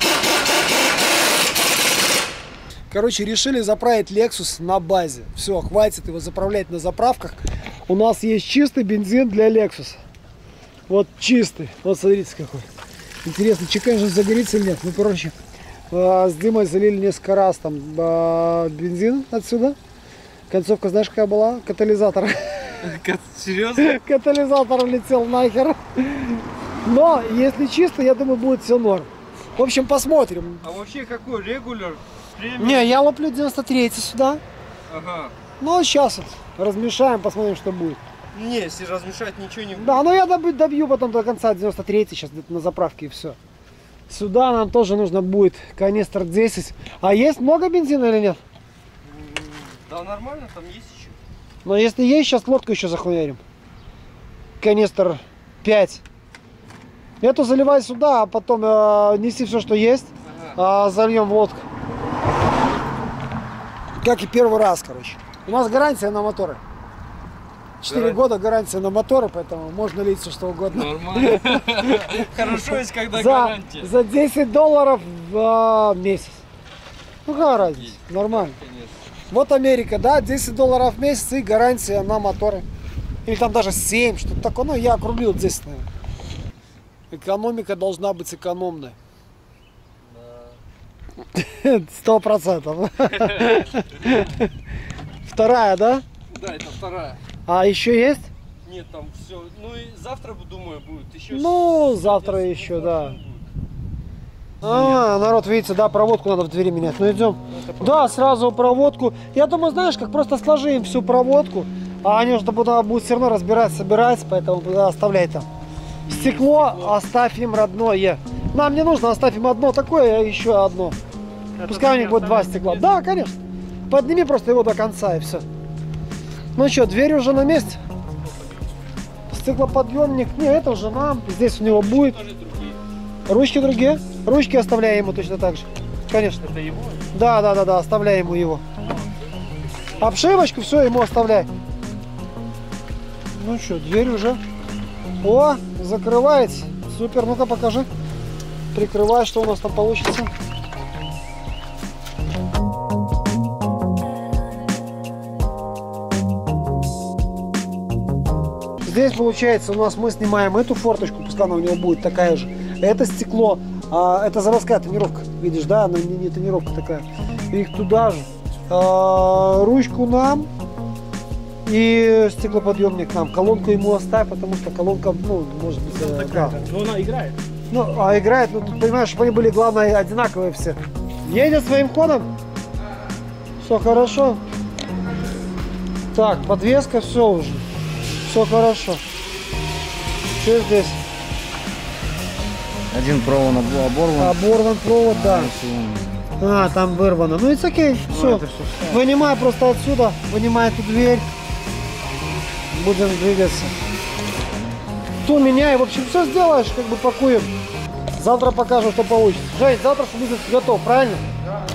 Короче, решили заправить Lexus на базе. Все, хватит его заправлять на заправках. У нас есть чистый бензин для Lexus. Вот чистый. Вот смотрите какой. Интересно, чекан же загорится или нет. Ну, короче, с Димой залили несколько раз там бензин отсюда. Концовка, знаешь, какая была? Катализатор. Серьезно? Катализатор улетел нахер. Но, если чисто, я думаю, будет все норм. В общем, посмотрим. А вообще какой регуляр? Премиум? Не, я лоплю девяносто третий сюда. Ага. Ну, сейчас вот размешаем, посмотрим, что будет. Не, если размешать, ничего не будет. Да, но я добью, добью потом до конца девяносто третий, сейчас где-то на заправке и все. Сюда нам тоже нужно будет канистр десять. А есть много бензина или нет? Да, нормально, там есть еще. Но если есть, сейчас лодку еще захуярим. Канистр пять. Эту заливай сюда, а потом э, неси все, что есть. Ага. Э, зальем в лодку. Как и первый раз, короче. У нас гарантия на моторы. Четыре года гарантия на моторы, поэтому можно лить все что угодно. Нормально. Хорошо, есть когда гарантия. За десять долларов в месяц. Ну какая разница? Нормально. Вот Америка, да, десять долларов в месяц и гарантия на моторы. Или там даже семь, что-то такое. Ну, я округлил десять, наверное. Экономика должна быть экономной. Сто процентов. Вторая, да? Да, это вторая. А еще есть? Нет, там все. Ну и завтра, думаю, будет еще. Ну, завтра еще, да. А, народ, видите, да, проводку надо в двери менять. Ну, идем. Да, сразу проводку. Я думаю, знаешь, как просто сложи им всю проводку, а они уже потом будут все равно разбирать, собирать, поэтому да, оставляй там. Стекло оставь им родное. Нам не нужно, оставь им одно такое, а еще одно. Пускай у них будет два стекла. Да, конечно. Подними просто его до конца и все. Ну что, дверь уже на месте. Стеклоподъемник. Не, это уже нам. Здесь у него будет. Ручки другие. Ручки оставляй ему точно так же. Конечно. Это его? Да, да, да, да, оставляй ему его. Обшивочку, все, ему оставляй. Ну что, дверь уже. О, закрывается. Супер, ну-ка покажи. Прикрывай, что у нас там получится. Здесь получается у нас мы снимаем эту форточку, пускай она у него будет такая же. Это стекло, а, это заводская тонировка, видишь, да, она не, не тонировка такая. Их туда же. А, ручку нам и стеклоподъемник нам. Колонку ему оставь, потому что колонка, ну, может быть, ну, такая, да. Но она играет. Ну, а играет, ну, тут, понимаешь, чтобы они были, главное, одинаковые все. Едет своим ходом. Все хорошо. Так, подвеска, все уже. Все хорошо. Что здесь? Один провод оборван. Оборван провод, да. А, там вырвано. Ну, it's окей. Все. Вынимай просто отсюда. Вынимай эту дверь. Будем двигаться. Ту меняй. В общем, все сделаешь, как бы пакуем. Завтра покажу, что получится. Жень, завтра будет готов, правильно? Да.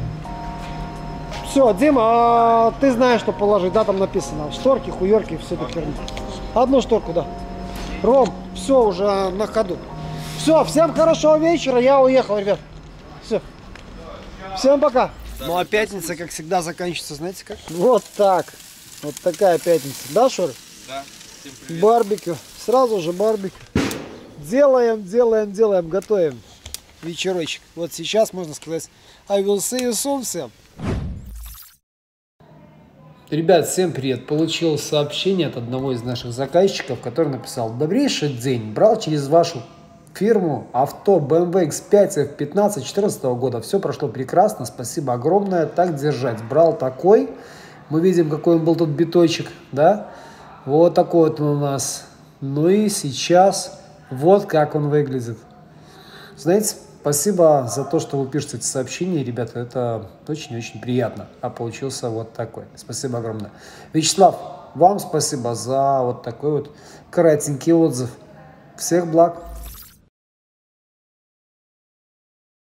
Все, Дима, а ты знаешь, что положить, да, там написано. Шторки, хуерки, все это херня. Одну шторку, да. Ром, все уже на ходу. Все, всем хорошего вечера, я уехал, ребят. Все. Всем пока. Ну а пятница, как всегда, заканчивается, знаете как? Вот так. Вот такая пятница. Да, Шур? Да. Всем привет. Барбекю. Сразу же барбекю. Делаем, делаем, делаем, готовим. Вечерочек. Вот сейчас можно сказать I will see you soon всем. Ребят, всем привет! Получил сообщение от одного из наших заказчиков, который написал: добрейший день, брал через вашу фирму авто бэ эм вэ икс пять эф пятнадцать две тысячи четырнадцатого года, все прошло прекрасно, спасибо огромное, так держать. Брал такой, мы видим, какой он был тут биточек, да, вот такой вот он у нас, ну и сейчас вот как он выглядит. Знаете, спасибо за то, что вы пишете эти сообщения, ребята, это очень-очень приятно. А получился вот такой. Спасибо огромное. Вячеслав, вам спасибо за вот такой вот коротенький отзыв. Всех благ.